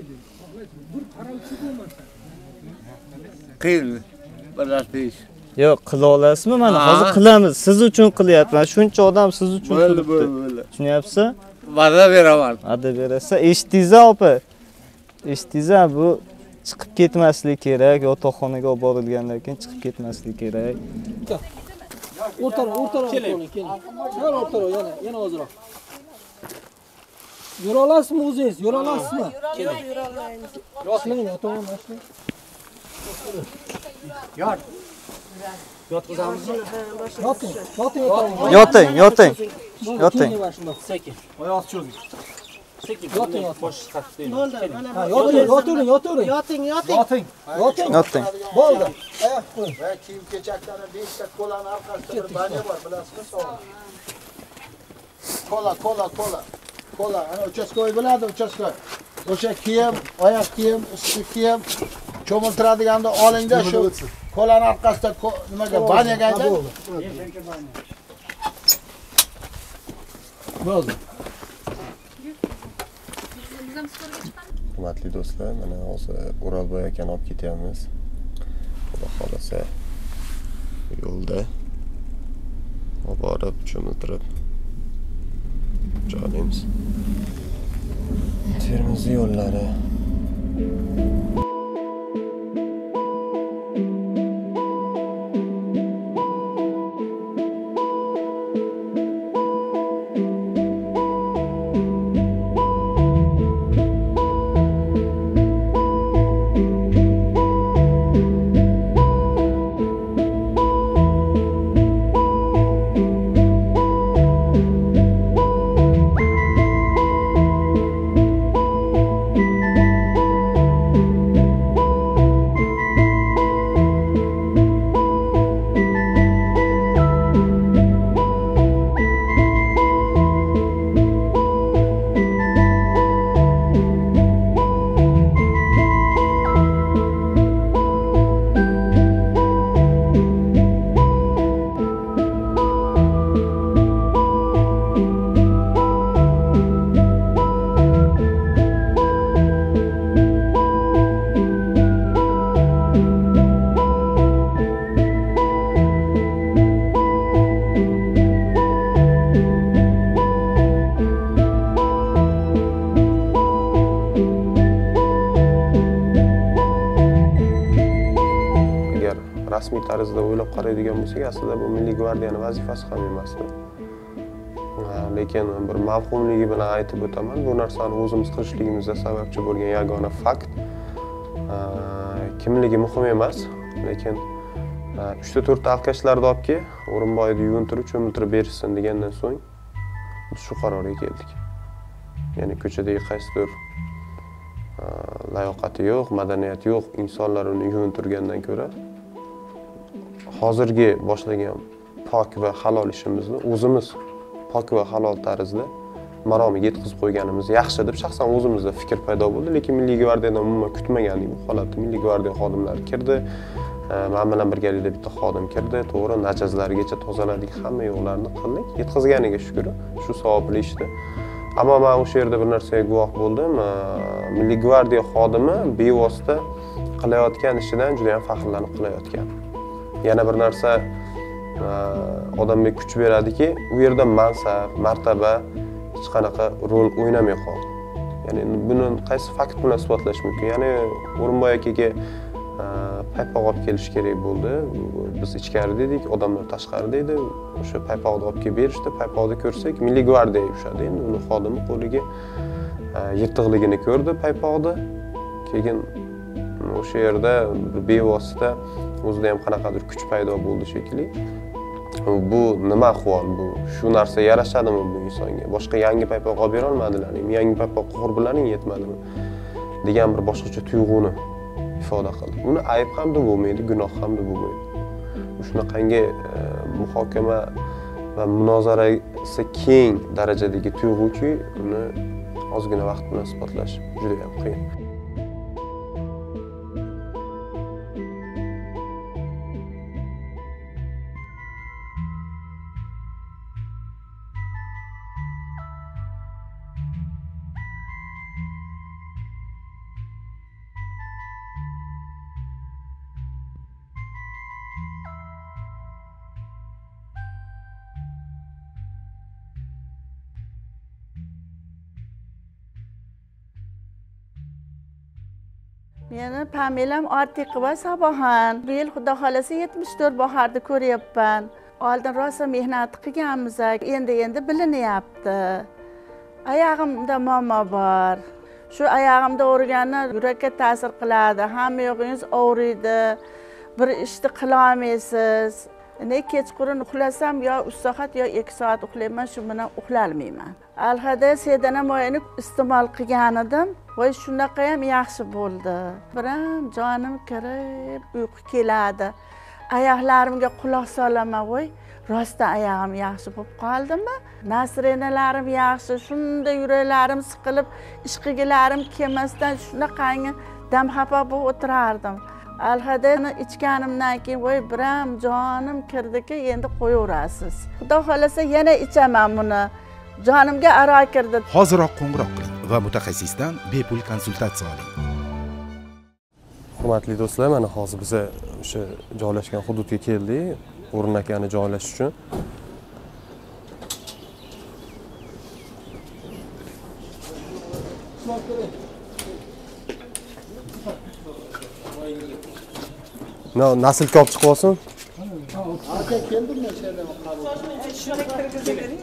[SPEAKER 2] qiyin bir
[SPEAKER 8] Yo'q, qila olasizmi? Mana hozir qilamiz. Siz uchun qilyapman. Shuncha odam siz uchun
[SPEAKER 2] bo'ldi.
[SPEAKER 8] Tushunyapsiz?
[SPEAKER 2] Va'da beraman.
[SPEAKER 8] Va'da berasiz. Eshitdingiz, opa? Eshitdingiz, bu chiqib ketmaslik kerak, yotoqxonaga olib borilgandan keyin chiqib ketmaslik kerak.
[SPEAKER 16] O'rtaroq keling. Yana o'rtaroq, yana ozroq. Yura olasizmi o'zingiz? Yura olasizmi? Keling. Yura olmaymiz. Yoshlang, yotaman, yoshlang. Yot. Yotqizamizmi?
[SPEAKER 8] Yoting. Yoting.
[SPEAKER 16] Sekin. Oyoq cho'zing. Sekin. Yoting. Bosh qattiq. Yoting. Bo'ldi. Oyoq qo'ying.
[SPEAKER 13] Va kiyim kechaklarni 5 ta kolani orqasida bir banya bor, bilasizmi? Kola. Ana uchastkoy bo'ladi, uchastkoy. O'sha kiyim, oyoq kiyim, ustki kiyim cho'miltiradiganda olingda shu kolani orqasida nimaga banyaga aytadi.
[SPEAKER 16] Bo'ldi.
[SPEAKER 5] Hurmatli do'stlar, mana hozir O'rolboy akani olib ketyapmiz. Xudo xolasa yo'lda borib cho'miltirib joylaymiz. Termiz yo'llari. Rasmiy tarzda o'ylab qaraydigan bo'lsak, aslida bu Milliy gvardiyani vazifasi ham emasdi. Lekin bir mavhumligi bilan aytib o'taman, bu narsani o'zimiz qilishligimizga sababchi bo'lgan yagona fakt kimligi muhim emas, lekin 3-4 ta alkashlarni olibki, O'rinboyni yuvintirib, cho'miltirib berishsin degandan so'ng biz shu qarorga keldik. Ya'ni ko'chadagi qaysidir layoqati yo'q, madaniyati yo'q insonlar uni yuvintirgandan ko'ra hozirgi boshlagan pok va halol ishimizni o'zimiz pok va halol tarzda maromiga yetkazib qo'yganimiz yaxshi deb shaxsan o'zimizda fikr paydo bo'ldi. Lekin Milliy gvardiyadan umuman kutmagandik bu holatni. Milliy gvardiya xodimlari kirdi, Men bilan birgalikda bitta xodim kirdi. To'g'ri, najazlargacha tozaladik, hamma yo'llarni qildik. Yetkazganiga shukr, shu savobli ishdi. Ammo men o'sha yerda bir narsaga guvoh bo'ldim. Milliy gvardiya xodimi bevosita qilayotgan ishidan juda ham faxrlanib qilayotgan. Yana bir narsa odamga kuch beradiki, u yerda mansab, martaba hech qanaqa rol o'ynamay qoldi. Ya'ni buni qaysi fakt bilan isbotlash mumkin? Ya'ni O'rinboy akaga paypoq olib kelish kerak bo'ldi. Biz ichkarida edik, odamlar tashqarida edi. O'sha paypoqni olib kelib berishdi. Paypoqni ko'rsak, Milliy gvardiya yushadi. Endi uni xodimi qo'liga yirtiqligini ko'rdi paypoqni. Keyin o'sha yerda bevosita o'zida ham qanaqadir kuch paydo bo'ldi shekilli. Bu nima ahvol bu? Shu narsa yarashadimi bu insonga? Boshqa yangi paypoq olib bera olmadilarmi? Yangi paypoq qurbilaring yetmadimi? degan bir boshqacha tuyg'uni ifoda qildi. Buni ayb ham deb bo'lmaydi, gunoh ham deb bo'lmaydi. Shunaqangi muhokama va munozarasi keng darajadagi tuyg'uki, uni ozgina vaqt bilan isbotlash juda ham qiyin.
[SPEAKER 6] Meni familiyam Ortiqova Sabohan. Bu yil xudo xolasa 74 baharda ko'ryapman. Oldin rosa mehnat qilganmiz, endi bilinyapti. Oyog'imda muammo bor. Shu oyog'imda o'rgani yurakka ta'sir qiladi. Hamma yo'g'ingiz og'riydi. Bir ishni qila olmaysiz. Ne kechqurun uxlasam yo 3 soat yo 2 soat uxlayman, shu bilan uxlolmayman. Alhada sedana moyini iste'mol qilgan edim. Voy shunaqa ham yaxshi bo'ldi. Biram jonim kirib uyqu keladi. Oyoqlarimga quloq solaman, voy rosta oyog'im yaxshi bo'lib qoldimi? Nasrinalarim yaxshi, shunda yuraklarim siqilib, ish qilgilarim kelmasdan shunaqangi dam xafa bo'lib o'tirardim. Alhadani ichganimdan keyin voy biram jonim kirdiki, endi qo'yaverasiz. Xudo xolasa yana ichaman buni. Jonimga aro kirdi.
[SPEAKER 7] Hoziroq qo'ng'iroq qiling va mutaxassisdan bepul konsultatsiya oling.
[SPEAKER 5] Hurmatli do'stlar, mana hozir biz o'sha joylashgan hududga keldik, O'rin akani joylash uchun. Naslga olib chiqib olsin.
[SPEAKER 13] Aka keldim men sherdan qabul.
[SPEAKER 15] Shuni kirgizing.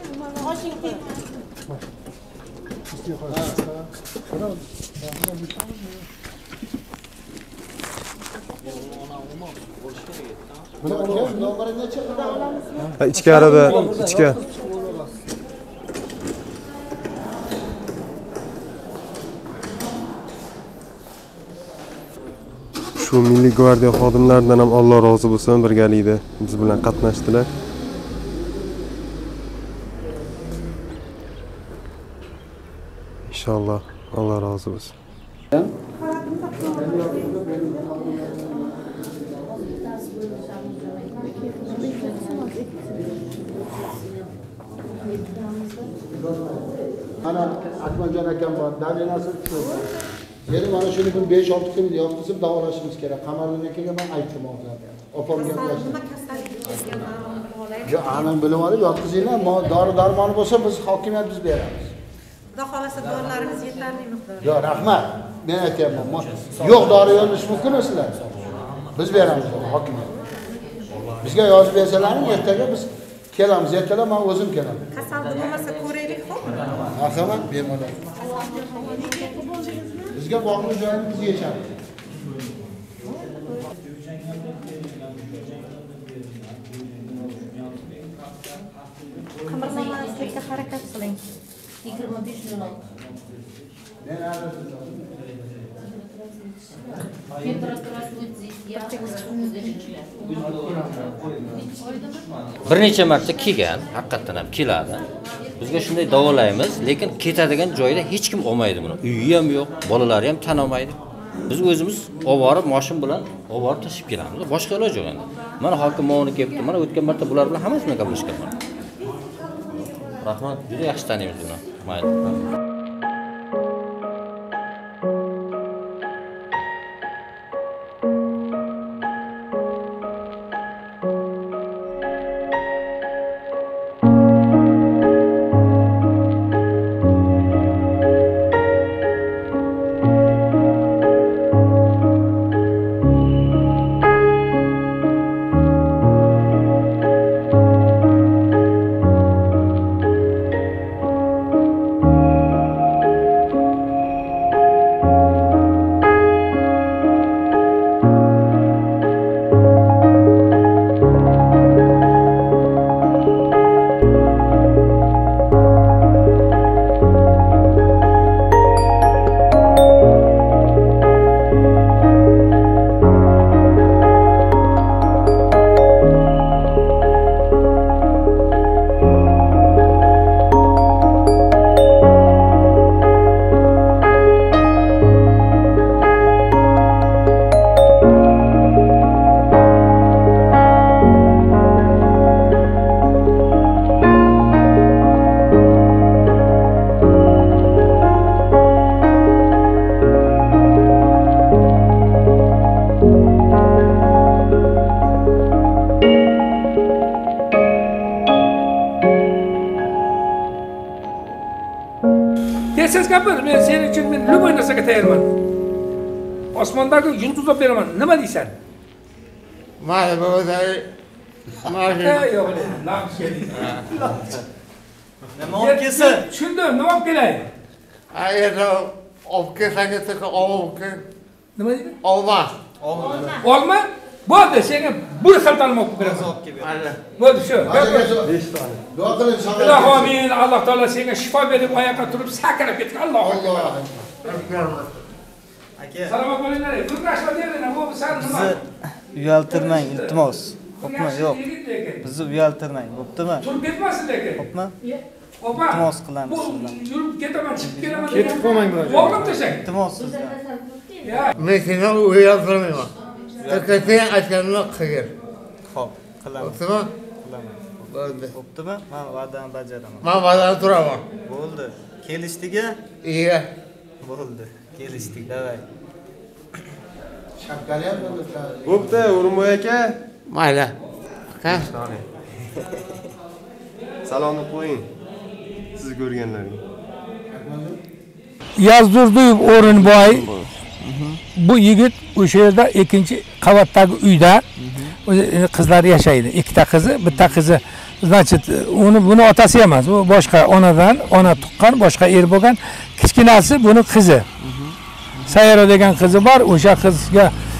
[SPEAKER 5] Ichkarida, ichka. Shu Milliy gvardiya xodimlaridan ham Alloh rozi bo'lsin, birgalikda biz bilan qatnashdilar. İnşallah Allah razı olsun.
[SPEAKER 13] Ana Akmaljon akam bor, dalinasi tushdi. Yeri mana shuni bir 5-6 kun yotqizib davolashimiz kerak. Qamariddin akaga men aytdim hozir. Opam gaplashdi. Yo, anan bilib olib yotqizinglar, dori darmoni bo'lsa biz hokimiyat biz beramiz.
[SPEAKER 15] Xudo xolasa dorilarimiz yetarli miqdorda.
[SPEAKER 13] Yo, rahmat. Men aytayapman. Yo'q, dori yozish mumkin sizlar. Biz beramiz hokimiyat. Bizga yozib bersalaring, ertaga biz kelamiz. Ertaga men o'zim kelaman.
[SPEAKER 15] Kasal bo'lmasa ko'raylik, xo'pmi?
[SPEAKER 13] Marhamat, bemalol. Bizga bog'li joyini biz yechamiz.
[SPEAKER 15] Qimirlamaslikka harakat qiling. 25 minut.
[SPEAKER 17] Bir necha marta kelgan, haqiqatan ham keladi. Bizga shunday davolaymiz, lekin ketadigan joyda hech kim olmaydi buni. Uyi ham yo'q, bolalari ham tan olmaydi. Biz o'zimiz olib borib mashina bilan olib borib tashib kelamiz. Boshqa iloj yo'q endi. Mana hokim ma'muri kelibdi. Mana o'tgan marta bular bilan hammasi bilan gaplashganman. Rahmat, juda yaxshi taniymiz buni. Mayli.
[SPEAKER 14] Siz gapir, men sening uchun men любой narsaga tayyorman. Osmondagi yulduz olib beraman. Nima deysan?
[SPEAKER 2] Mayli, bo'ladi. Mayli.
[SPEAKER 14] Yo'q, laf keling.
[SPEAKER 8] Nima olib kelsa?
[SPEAKER 14] Tushundim, nima olib kelay?
[SPEAKER 2] Endi olib kelsangiz olma.
[SPEAKER 14] Nima deydi?
[SPEAKER 2] Olma.
[SPEAKER 14] Olma? Bo'ldi, senga bir xaltani olib beraman. Bo'ldi shu.
[SPEAKER 13] 5 ta. Duo qiling,
[SPEAKER 14] Alloh amin. Alloh taolo senga shifo berib oyoqqa turib sakrab ketgan. Alloh akbar.
[SPEAKER 8] Aka.
[SPEAKER 14] Salomat bo'linglar. Ko'krashma derdinglar. Bu san nima?
[SPEAKER 8] Bizni uyaltirmang, iltimos. Xo'pmi? Yo'q. Bizni uyaltirmang, bo'ptimi?
[SPEAKER 14] Turib ketmasin lekin.
[SPEAKER 8] Xo'pmi?
[SPEAKER 14] Opa.
[SPEAKER 8] Iltimos qilamiz sizdan.
[SPEAKER 14] Yurib ketaman, chiqib kelaman.
[SPEAKER 8] Ketib qolmang biroq.
[SPEAKER 14] O'g'lim tashang.
[SPEAKER 8] Iltimos sizdan.
[SPEAKER 2] Men seni uyaltirmayman. Sen aytganini qilgin.
[SPEAKER 8] Xo'p, qilamiz.
[SPEAKER 2] Bo'ptimi?
[SPEAKER 8] Qilaman.
[SPEAKER 2] Bo'ldi.
[SPEAKER 8] Bo'ptimi? Men va'dani bajaraman.
[SPEAKER 2] Men va'dani turaman.
[SPEAKER 8] Bo'ldi. Kelishdik-a?
[SPEAKER 2] Iya.
[SPEAKER 8] Bo'ldi. Kelishdik, davay.
[SPEAKER 13] Shapkali ham bo'ldi.
[SPEAKER 3] Bo'pti, O'rinboy aka.
[SPEAKER 2] Mayli. Aka.
[SPEAKER 3] Salomni qo'ying. Siz ko'rganlarga.
[SPEAKER 18] Yazdurdiyev O'rinboy. Bu yigit o'sha yerda ikkinchi qavatdagi uyda qizlar yashaydi. Ikkita qizi, bitta qizi. Значит, buni otasi emas, u boshqa onadan, ona tuqqan, boshqa er bo'lgan. Kichkinasi buni qizi. Sayora degan qizi bor, o'sha qizga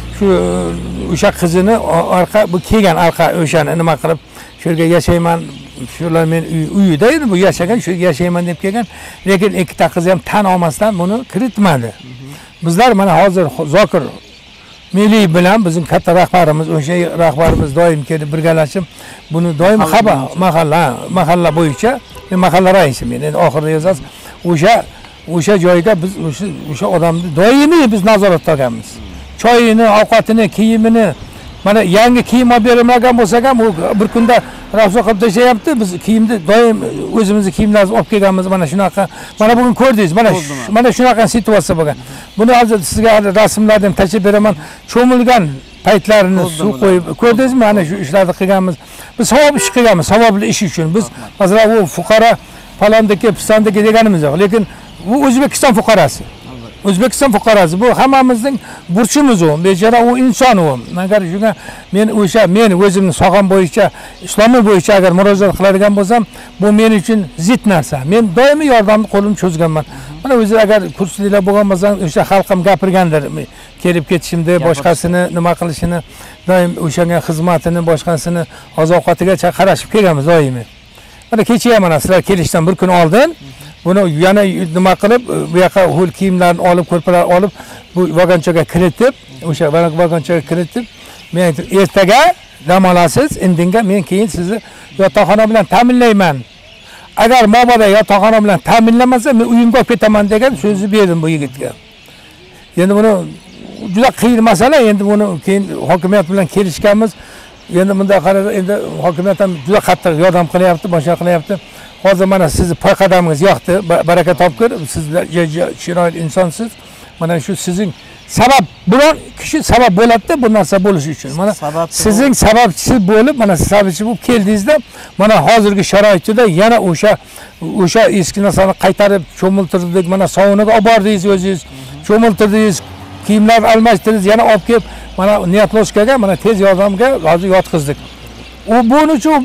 [SPEAKER 18] o'sha qizini orqa bu kelgan orqa o'shani nima qilib shu yerga yashayman, shular men uyida edi, bu yashagan, shu yashayman deb kelgan, lekin ikkita qizi ham tan olmasdan buni kiritmadi. Bizlar mana hozir Zokir Milliy bilan bizning katta rahbarimiz, o'sha rahbarimiz doim kelib birgalashib, buni doim xabar mahalla bo'yicha, men mahalla raisiman, endi oxirida yozasiz. O'sha joyga biz o'sha odamni doimiy biz nazoratda olganmiz. Choyini, ovqatini, kiyimini, mana yangi kiyim olib bermagan bo'lsak ham, u bir kunda rafso qilib tashlayapti. Biz kiyimni doim o'zimizni kiyimlarimizni olib kelganmiz. Mana shunaqa. Mana bugun ko'rdingiz, mana shunaqa situatsiya bo'lgan. Buni hozir sizga rasmlarni ham tashib beraman. Cho'milgan paytlarini suv qo'yib ko'rdingizmi? Mana shu ishlarni qilganmiz. Biz savob ish qilganmiz, savobli ish uchun. Biz masalan u fuqaro falondagi, pistondagi deganimiz yo'q, lekin bu O'zbekiston fuqarosi. O'zbekiston fuqarosi bu hammamizning burchimiz u. Bechora u inson u. Agar shunga men o'zimni sog'am bo'yicha, islomiy bo'yicha agar murojaat qiladigan bo'lsam, bu men uchun zid narsa. Men doimiy yordamni qo'limni cho'zganman. Mana o'zi agar kurslilar bo'lgan bo'lsa, o'sha xalqim gapirgandir. Kelib ketishimda boshqasini nima qilishini, doim o'shanga xizmatini, boshqasini oziq-ovqatiga qarashib kelganmiz doimiy. Mana kecha ham mana sizlar kelishdan bir kun oldin buni yana nima qilib, bu yoqqa ho'l kiyimlarni olib, ko'rpalar olib, bu vagonchaga kiritib, o'sha vagonchaga kiritib, men ertaga dam olasiz, indinga men keyin sizni yotoqxona bilan ta'minlayman. Agar mobodo yotoqxona bilan ta'minlamasa, men uyimga olib ketaman degan so'zni berdim bu yigitga. Endi buni juda qiyin masala. Endi buni keyin hokimiyat bilan kelishganmiz. Endi bunday qarasa, endi hokimiyat ham juda qattiq yordam qilyapti, boshqa qilyapti. Hozir mana sizni payqadamingiz yoqdi, baraka topkir. Sizlar chiroyli insonsiz. Mana shu sizning sabab biron kishi sabab bo'ladi-da bu narsa bo'lishi uchun. Mana sizning sababchisi bo'lib, mana sababchi bo'lib keldingizda, mana hozirgi sharoitda yana o'sha eski narsani qaytarib cho'miltirdik, mana sovuniga olib bordingiz o'zingiz, cho'miltirdingiz, kiyimlar almashtirdingiz, yana olib kelib mana Niyatloshkaga, mana tez yordamga hozir yotqizdik. Buning uchun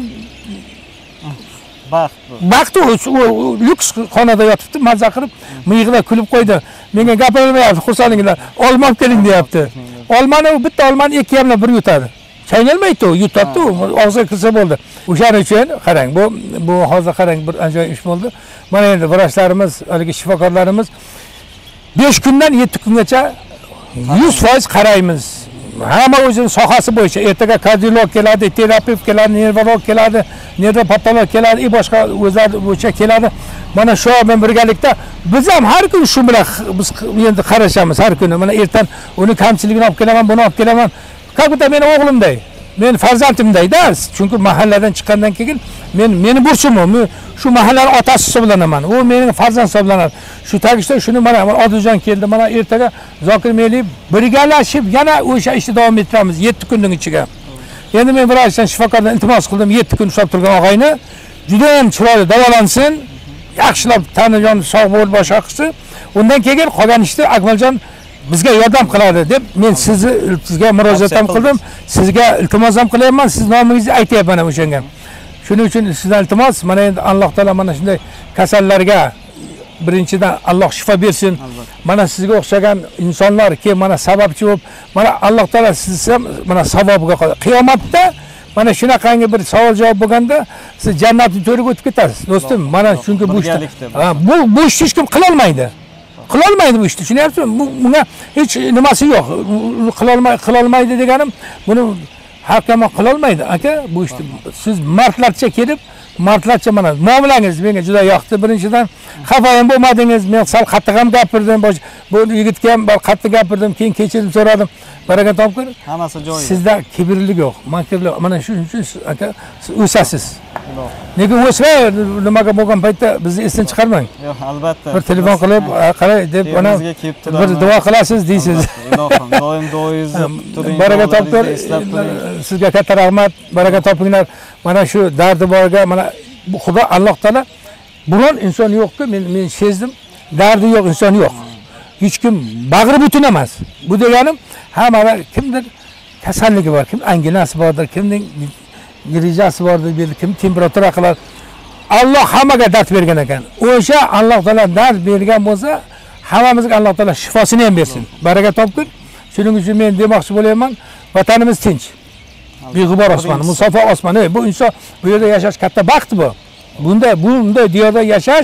[SPEAKER 18] baxt lyuks xonada yotibdi, mazza qilib, miyig'ida kulib qo'ydi. Menga gapirmayapti, xursandinglar. Olma olib keling deyapti. Olmani bitta olmani 2 yamlab bir yutadi. Chaynalmaydi u, yutadi u, og'ziga kirsa bo'ldi. O'shaning uchun qarang, bu hozir qarang bir ajoyib ish bo'ldi. Mana endi vrachlarimiz, haligi shifokorlarimiz 5 kundan 7 kungacha 100% qaraymiz. Hamma o'zining sohasi bo'yicha ertaga kardiolog keladi, terapevt keladi, nevrolog keladi, nevropatolog keladi, boshqa o'zlari bo'yicha keladi. Mana shu bilan birgalikda biz ham har kun shu bilan biz endi qarashamiz har kuni. Mana ertan uni kamchiligini olib kelaman, buni olib kelaman. Qanday meni o'g'limday, men farzandimday-da. Chunki mahalladan chiqqandan keyin meni burchim u. Shu mahallaning otasi hisoblanaman. U mening farzand hisoblanadi. Shu tagishda shuni mana Odiljon keldi. Mana ertaga Zokir Meliyev birgalashib yana o'sha ishni davom ettiramiz 7 kunning ichiga. Endi men vrachdan shifokordan iltimos qildim 7 kun ushlab turgan og'ayni juda ham chiroyli davolansin, yaxshilab tani jon sog' bo'lib boshqa qilsin. Undan keyin qolgan ishni Akmaljon bizga yordam qiladi deb men sizga murojaat ham qildim. Sizga iltimos ham qilyapman, siz nomingizni aytayapman o'shanga. Shuning uchun sizdan iltimos, mana endi Alloh taolo mana shunday kasallarga birinchidan Alloh shifo bersin. Mana sizga o'xshagan insonlar ki mana sababchi bo'lib, mana Alloh taolo sizni ham mana savobiga qo'yadi. Qiyomatda mana shunaqangi bir savol javob bo'lganda siz jannatning to'riga o'tib ketasiz, do'stim. Mana chunki bu ishni hech kim qila olmaydi. Qila olmaydi bu ishni, tushunyapsizmi? Bunga hech nimasi yo'q. Qila olmaydi deganim, buni hakama qila olmaydi. Aka, bu ishni siz martlarcha kelib, martlarcha mana muomalangiz menga juda yoqdi. Birinchidan xafa ham bo'lmadingiz. Men sal qattiq ham gapirdim. Bu yigitga ham qattiq gapirdim, keyin kechirim so'radim. Baraka topkir. Hammasi joyida. Sizda kibrlik yo'q. Makrlik. Mana shuning uchun aka o'sasiz. Nega o'smay, nimaga bo'lgan paytda bizni esdan chiqarmang. Yo'q, albatta. Bir telefon qilib, qaray deb mana bir duo qilasiz deysiz. Ilohim, doim duoyingiz turing. Baraka topkir. Sizga katta rahmat. Baraka topinglar. Mana shu dardi borga mana bu Xudo Alloh taolo biron inson yo'qku, men sezdim. Dardi yo'q inson yo'q. Hech kim bag'ri butun emas. Bu deganim hamma kimdir kasalligi bor, kim anginasi bordir, kimning grejasi bordir, kim temperatura qilar. Alloh hammaga dard bergan ekan. O'sha Alloh taolo dard bergan bo'lsa, hammamizga Alloh taolo shifosini ham bersin. Baraka topkir. Shuning uchun men demoqchi bo'layman, vatanimiz tinch. Beg'ubor osmon, musofo osmon. Bu inson bu yerda yashash katta baxt bu. Bunday diyorda yashash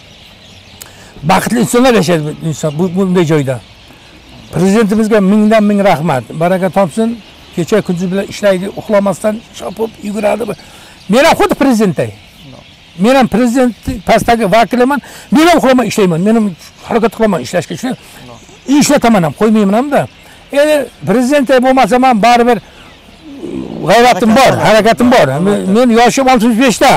[SPEAKER 18] baxtli insonlar yashaydi inson bunday joyda. Prezidentimizga mingdan ming rahmat. Baraka topsin. Kecha kunduz bilan ishlaydi, uxlamasdan chopib yuguradi. Men ham xuddi prezidentday. Men ham prezident pastdagi vakiliman. Men ham uxlamay ishlayman. Men ham harakat qilaman ishlashga uchun. Ishlataman ham, qo'ymayman hamda. Endi prezidentday bo'lmasam ham baribir g'ayratim bor, harakatim bor. Men yoshim 65 da.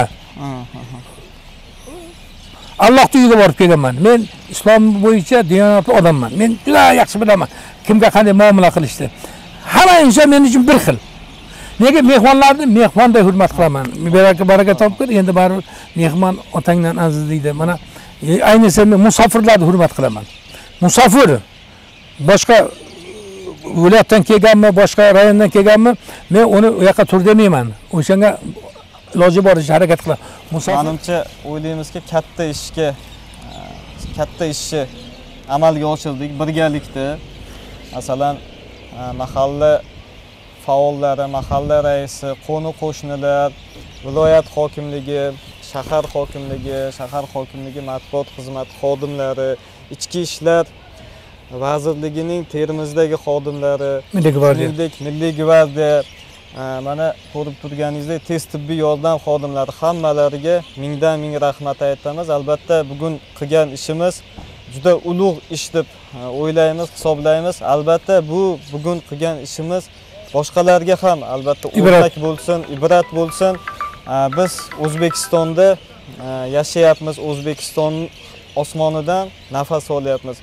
[SPEAKER 18] Alloh uyiga borib kelganman. Men islom bo'yicha diyonatli odamman. Men juda yaxshi bilaman kimga qanday muomala qilishni. Hamma inson men uchun bir xil. Nega mehmonlarni mehmonday hurmat qilaman. Baraka topkir, endi baribir mehmon otangdan aziz deydi. Mana ayniqsa men musofirlarni hurmat qilaman. Musofir boshqa viloyatdan kelganmi, boshqa rayondan kelganmi, men uni u yoqqa tur demayman. O'shanga iloji boricha harakat qilaman.
[SPEAKER 8] Menimcha o'ylaymizki, katta ishni amalga oshirdik birgalikda. Masalan, mahalla faollari, mahalla raisi, qo'ni-qo'shnilar, viloyat hokimligi, shahar hokimligi matbuot xizmati xodimlari, ichki ishlar vazirligining Termizdagi xodimlari, Milliy gvardiya, mana ko'rib turganingizdek tez tibbiy yordam xodimlari hammalariga mingdan ming rahmat aytamiz. Albatta bugun qilgan ishimiz juda ulug' ish deb o'ylaymiz, hisoblaymiz. Albatta bu bugun qilgan ishimiz boshqalarga ham albatta o'rnak bo'lsin, ibrat bo'lsin. Biz O'zbekistonda yashayapmiz, O'zbekiston osmonidan nafas olyapmiz.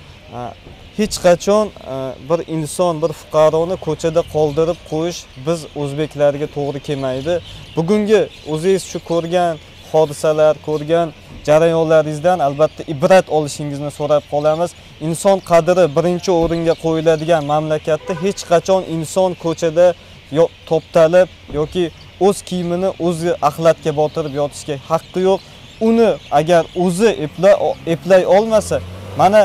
[SPEAKER 8] Hech qachon bir inson, bir fuqaroni ko'chada qoldirib qo'yish biz o'zbeklarga to'g'ri kelmaydi. Bugungi o'zingiz shu ko'rgan hodisalar, ko'rgan jarayonlaringizdan albatta ibrat olishingizni so'rab qolamiz. Inson qadri birinchi o'ringa qo'yiladigan mamlakatda hech qachon inson ko'chada to'ptalib yoki o'z kiyimini o'zi axlatga botirib yotishga haqqi yo'q. Uni agar o'zi eplay olmasa, mana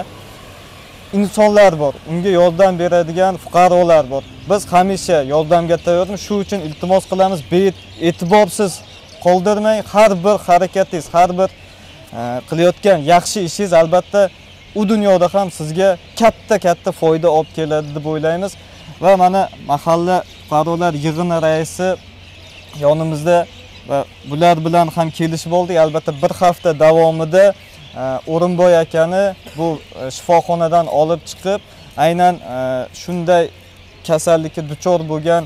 [SPEAKER 8] insonlar bor, unga yordam beradigan fuqarolar bor. Biz hamisha yordamga tayyormiz. Shu uchun iltimos qilamiz, e'tiborsiz qoldirmang. Har bir harakatingiz, har bir qilayotgan yaxshi ishingiz albatta u dunyoda ham sizga katta foyda olib keladi deb o'ylaymiz. Va mana mahalla fuqarolar yig'ini raisi yonimizda va bular bilan ham kelishib oldik. Albatta bir hafta davomida O'rinboy akani bu shifoxonadan olib chiqib, aynan shunday kasallikka duchor bo'lgan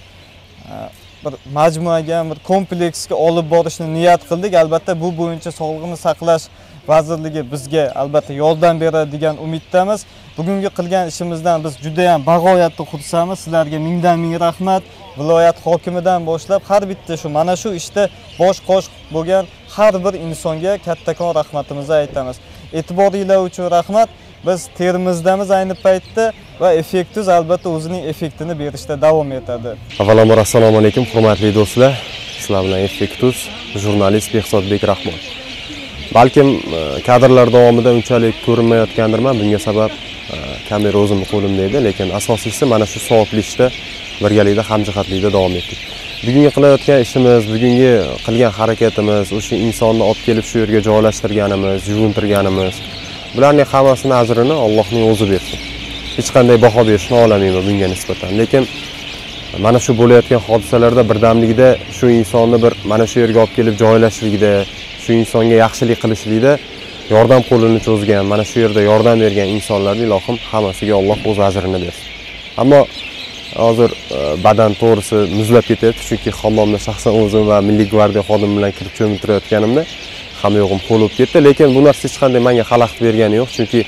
[SPEAKER 8] bir majmuaga, bir kompleksga olib borishni niyat qildik. Albatta bu bo'yicha Sog'liqni saqlash vazirligi bizga albatta yordam beradi degan umiddamiz. Bugungi qilgan ishimizdan biz juda ham bag'oyatda xursandmiz. Sizlarga mingdan ming rahmat. Viloyat hokimidan boshlab har bitta shu mana shu ishda bosh qosh bo'lgan har bir insonga kattakon rahmatimizni aytamiz. E'tiboringlar uchun rahmat. Biz Termizdamiz ayni paytda va effektiz albatta o'zining effektini berishda davom etadi.
[SPEAKER 5] Avvalambor assalomu alaykum hurmatli do'stlar. Sizlar bilan effektiz jurnalist Behzodbek Rahmon. Balkim kadrlar davomida unchalik ko'rinmayotgandirman. Bunga sabab kamera o'zimning qo'limda edi, lekin asosiysi mana shu soatli ishda birgalikda hamjihatlikda davom etdik. Bugungi qilayotgan ishimiz, bugungi qilgan harakatimiz, o'sha insonni olib kelib shu yerga joylashtirganimiz, yuvintirganimiz, bularning hammasini ajrini Allohning o'zi bersin. Hech qanday baho berishni olamayman bunga nisbatan. Lekin mana shu bo'layotgan hodisalarda birdamlikda shu insonni bir mana shu yerga olib kelib joylashtirishlikda, shu insonga yaxshilik qilishlikda yordam qo'lini cho'zgan, mana shu yerda yordam bergan insonlarning ilohim hammasiga Alloh o'z ajrini bersin. Ammo hozir badan to'g'risi muzlab ketyapti, chunki hammomda shaxsan o'zim va Milliy gvardiya xodimi bilan kirib cho'mtirayotganimda hamma yo'g'im qo'l bo'lib ketdi, lekin bu narsa hech qanday menga xalaqit bergani yo'q, chunki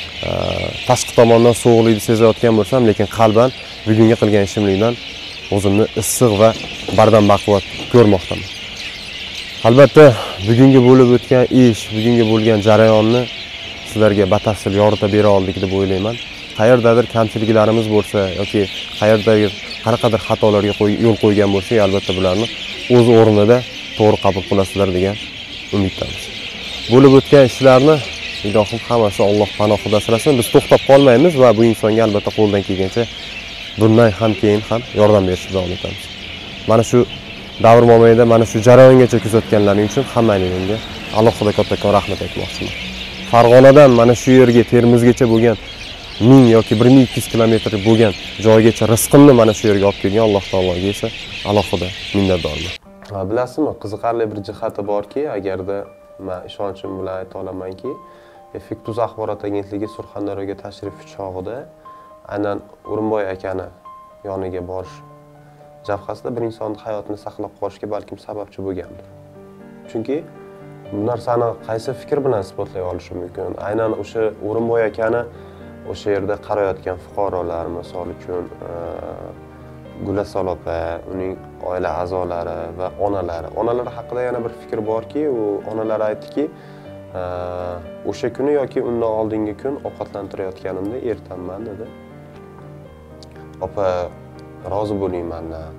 [SPEAKER 5] tashqi tomondan sovuqlikni sezayotgan bo'lsam, lekin qalban bugungi qilgan ishimdan o'zimni issiq va bardam baquvvat ko'rmoqdaman. Albatta bugungi bo'lib o'tgan ish, bugungi bo'lgan jarayonni sizlarga batafsil yoritib bera oldik deb o'ylayman. Qayerdadir kamchiliklarimiz bo'lsa yoki qayerdadir qanaqadir xatolarga yo'l qo'ygan bo'lsak, albatta bularni o'z o'rnida to'g'ri qabul qilasizlar degan umiddamiz. Bo'lib o'tgan ishlarni ilohim hammasi Alloh panohida asrasin. Biz to'xtab qolmaymiz va bu insonga albatta qo'ldan kelgancha bundan ham keyin ham yordam berishga davom etamiz. Mana shu davr mobaynida mana shu jarayongacha kuzatganlaring uchun hammangizga alohida kattakon rahmat aytmoqchiman. Farg'onadan mana shu yerga Termizgacha bo'lgan 1000 yoki 1200 kilometr bo'lgan joygacha rizqimni mana shu yerga olib kelgan Alloh taologa esa alohida minnatdorman. Bilasizmi, qiziqarli bir jihati borki, agarda men ishonchim bilan ayta olamanki, Effektiz axborot agentligi Surxondaryoga tashrif chog'ida aynan O'rinboy akani yoniga borish jabhasida bir insonning hayotini saqlab qolishga balkim sababchi bo'lgandir. Chunki bu narsani qaysi fikr bilan isbotlay olishim mumkin? Aynan o'sha O'rinboy akani o'sha yerda qarayotgan fuqarolar, misol uchun Gulasol opa, uning oila a'zolari va onalari haqida yana bir fikr borki, u onalar aytdiki, o'sha kuni yoki undan oldingi kun ovqatlantirayotganimda ertanman dedi. Opa, rozi bo'ling mendan.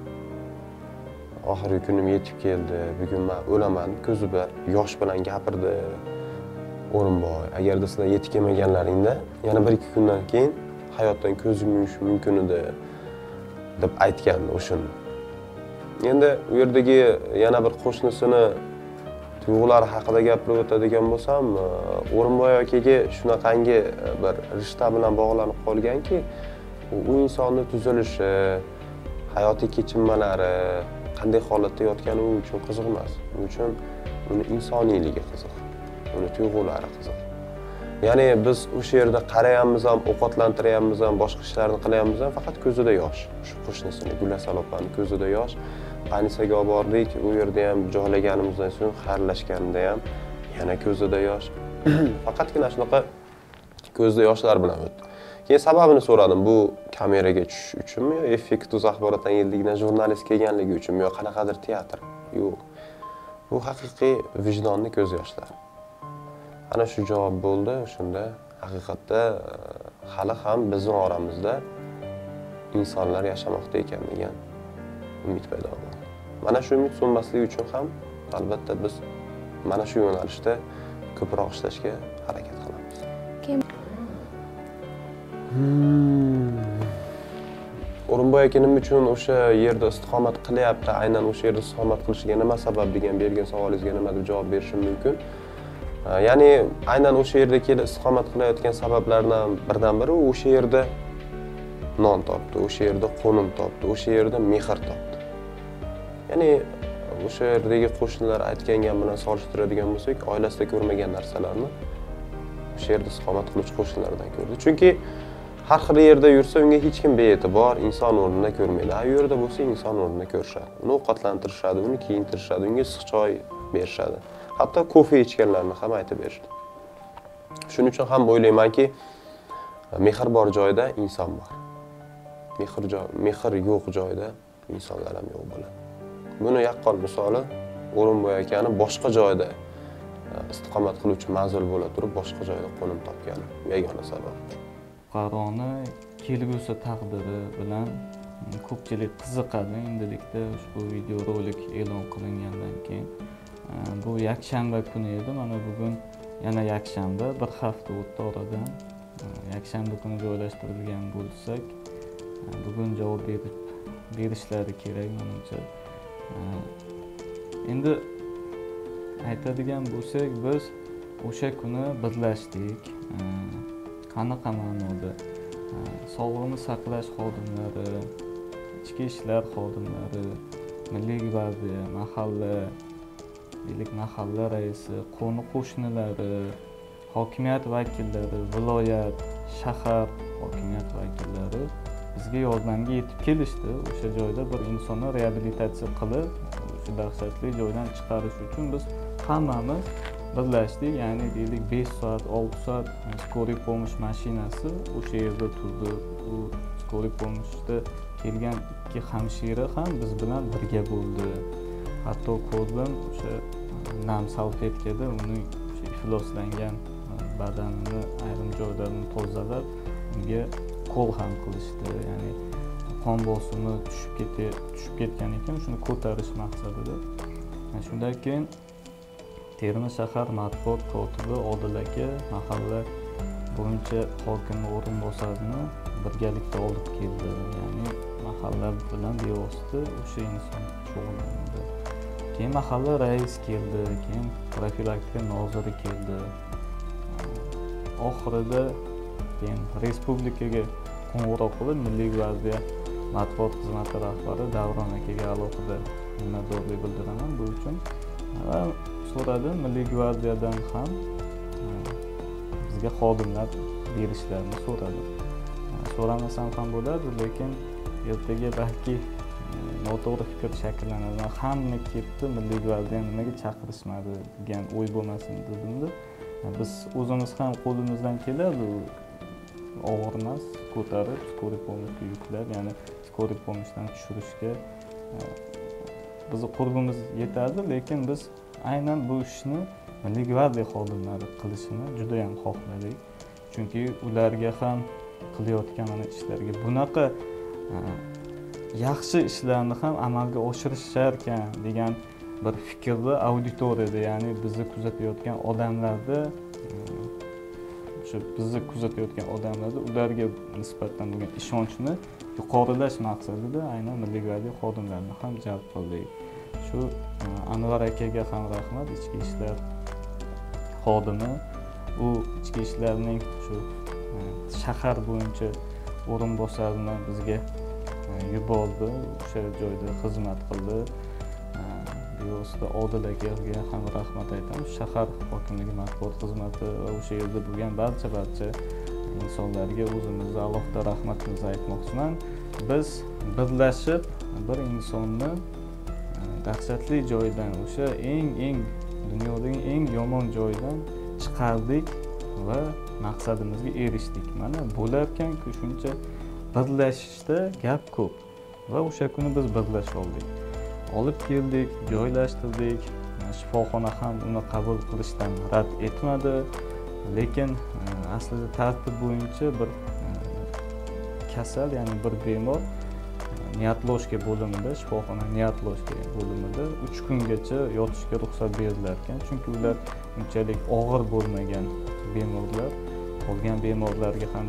[SPEAKER 5] Oxirgi kunim yetib keldi. Bugun men o'laman. Ko'zida yosh bilan gapirdi. O'rinboy, agarda sizlar yetib kelmaganlaringda yana 1-2 kundan keyin hayotdan ko'z yumish mumkin edi deb aytgan o'shani. Endi u yerdagi yana bir qo'shnisini tuyg'ulari haqida gapirib o'tadigan bo'lsam, O'rinboy akaga shunaqangi bir rishta bilan bog'lanib qolganki, u insonning tuzilishi, hayotiy kechinmalari, qanday holatda yotgani u uchun qiziq emas. U uchun uni insoniyligi qiziq, uni tuyg'ulari qiziq. Ya'ni biz o'sha yerda qarayapmiz ham, ovqatlantiryapmiz ham, boshqa ishlarni qilyapmiz ham, faqat ko'zida yosh. Shu qo'shnisini Gulasal opani ko'zida yosh. Qanisaga olib bordik, u yerda ham joylaganimizdan so'ng xarlashganda ham yana ko'zida yosh. Faqatgina shunaqa ko'zda yoshlar bilan o'tdi. Keyin sababini so'radim. Bu kameraga tushish uchunmi yo effektiv axborot agentligidan jurnalist kelganligi uchunmi yo qanaqadir teatr? Yo'q. Bu haqiqiy vijdonni ko'z yoshlari. Ana shu javob bo'ldi. Shunda haqiqatda hali ham bizning oramizda insonlar yashamoqda ekan degan umid paydo bo'ldi. Mana shu umid so'nmasligi uchun ham albatta biz mana shu yo'nalishda ko'proq ishlashga harakat qilamiz. O'rinboy aka nima uchun o'sha yerda istiqomat qilyapti, aynan o'sha yerda istiqomat qilishiga nima sabab degan bergan savolingizga nima deb javob berishim mumkin? Ya'ni aynan o'sha yerda kelib istiqomat qilayotgan sabablardan birdan biri o'sha yerda non topdi, o'sha yerda qo'nim topdi, o'sha yerda mehr topdi. Ya'ni o'sha yerdagi qo'shnilar aytgan gap bilan solishtiradigan bo'lsak, oilasida ko'rmagan narsalarni o'sha yerda istiqomat qiluvchi qo'shnilardan ko'rdi. Chunki har xil yerda yursa unga hech kim bee'tibor, inson o'rnida ko'rmaydi. U yerda bo'lsa inson o'rnida ko'rishadi. Uni ovqatlantirishadi, uni kiyintirishadi, unga issiq choy berishadi. Hatto kofe ichganlarni ham aytib berishdi. Shuning uchun ham o'ylaymanki, mehr bor joyda inson bor. Mehr yo'q joyda insonlar ham yo'q bo'ladi. Buni yaqqol misoli O'rinboy akani boshqa joyda istiqomat qiluvchi manzil bo'la turib boshqa joyda qo'nim topgani yagona sabab.
[SPEAKER 8] Fuqaroni kelgusi taqdiri bilan ko'pchilik qiziqadi. Endilikda ushbu videorolik e'lon qilingandan keyin bu yakshanba kuni edi. Mana bugun yana yakshanba, bir hafta o'tdi oradan. Yakshanba kuni joylashtirilgan bo'lsak, bugun javob berishlari kerak menimcha. Endi aytadigan bo'lsak, biz o'sha kuni birlashdik. Qanaqa ma'noda? Sog'liqni saqlash xodimlari, ichki ishlar xodimlari, Milliy gvardiya, mahalla raisi, qo'ni-qo'shnilari, hokimiyat vakillari, viloyat, shahar hokimiyat vakillari bizga yordamga yetib kelishdi. O'sha joyda bir insonni reabilitatsiya qilib, o'sha dahshatli joydan chiqarish uchun biz hammamiz birlashdik. Ya'ni deylik 5 soat, 6 soat skoriy pomosh mashinasi o'sha yerda turdi. U skoriy pomoshda kelgan ikki hamshira ham biz bilan birga bo'ldi. Hatto ko'rdim o'sha nam salfetkada uning ifloslangan badanini ayrim joylarini tozalab, unga qo'l ham qilishdi. Ya'ni qon bosimi tushib ketgan ekan, shuni ko'tarish maqsadida. Shundan keyin Termiz shahar matbuot kotibi Odil aka mahalla bo'yicha hokimi o'rinbosarini birgalikda olib keldi. Ya'ni mahalla bilan bevosita o'sha inson shug'ullanadi. Keyin mahalla rais keldi, keyin profilaktika noziri keldi. Oxirida keyin respublikaga qo'ng'iroq qilib Milliy gvardiya matbuot xizmati rahbari Davron akaga alohida minnatdorlik bildiraman bu uchun. So'radim, Milliy gvardiyadan ham bizga xodimlar berishlarini so'radim. So'ramasam ham bo'ladi, lekin ertaga balki noto'g'ri fikr shakllanadi. Hamma ketdi, Milliy gvardiya nimaga chaqirishmadi degan o'y bo'lmasin dedim-da. Biz o'zimiz ham qo'limizdan keladi, og'ir emas, ko'tarib skoriy pomoshga yuklab, ya'ni skoriy pomoshdan tushirishga bizni qurbimiz yetadi, lekin biz aynan bu ishni Milliy gvardiya xodimlari qilishini juda ham xohladik. Chunki ularga ham qilayotgan mana ishlarga bunaqa yaxshi ishlarni ham amalga oshirishar ekan degan bir fikrda auditoriyada, ya'ni bizni kuzatayotgan odamlarda, o'sha bizni kuzatayotgan odamlarda ularga nisbatan bo'lgan ishonchni yuqorilash maqsadida aynan Milliy gvardiya xodimlarini ham jalb qildik. Shu Anvar akaga ham rahmat, ichki ishlar xodimi. U ichki ishlarning shu shahar bo'yicha o'rinbosarini bizga yubordi, o'sha joyda xizmat qildi. videosida Odil akaga ham rahmat aytamiz. Shahar hokimligi matbuot xizmati va o'sha yerda bo'lgan barcha insonlarga o'zimizni alohida rahmatimizni aytmoqchiman. Biz birlashib bir insonni dahshatli joydan, o'sha eng dunyodagi eng yomon joydan chiqardik va maqsadimizga erishdik. Mana bo'larkan-ku shuncha birlashishda gap ko'p va o'sha kuni biz birlashib oldik. Olib keldik, joylashtirdik. Shifoxona ham uni qabul qilishdan rad etmadi. Lekin aslida tartib bo'yicha bir kasal, ya'ni bir bemor niyatloshga bo'limida, shifoxona niyatloshga bo'limida 3 kungacha yotishga ruxsat berilar ekan. Chunki ular unchalik og'ir bo'lmagan bemorlar, qolgan bemorlarga ham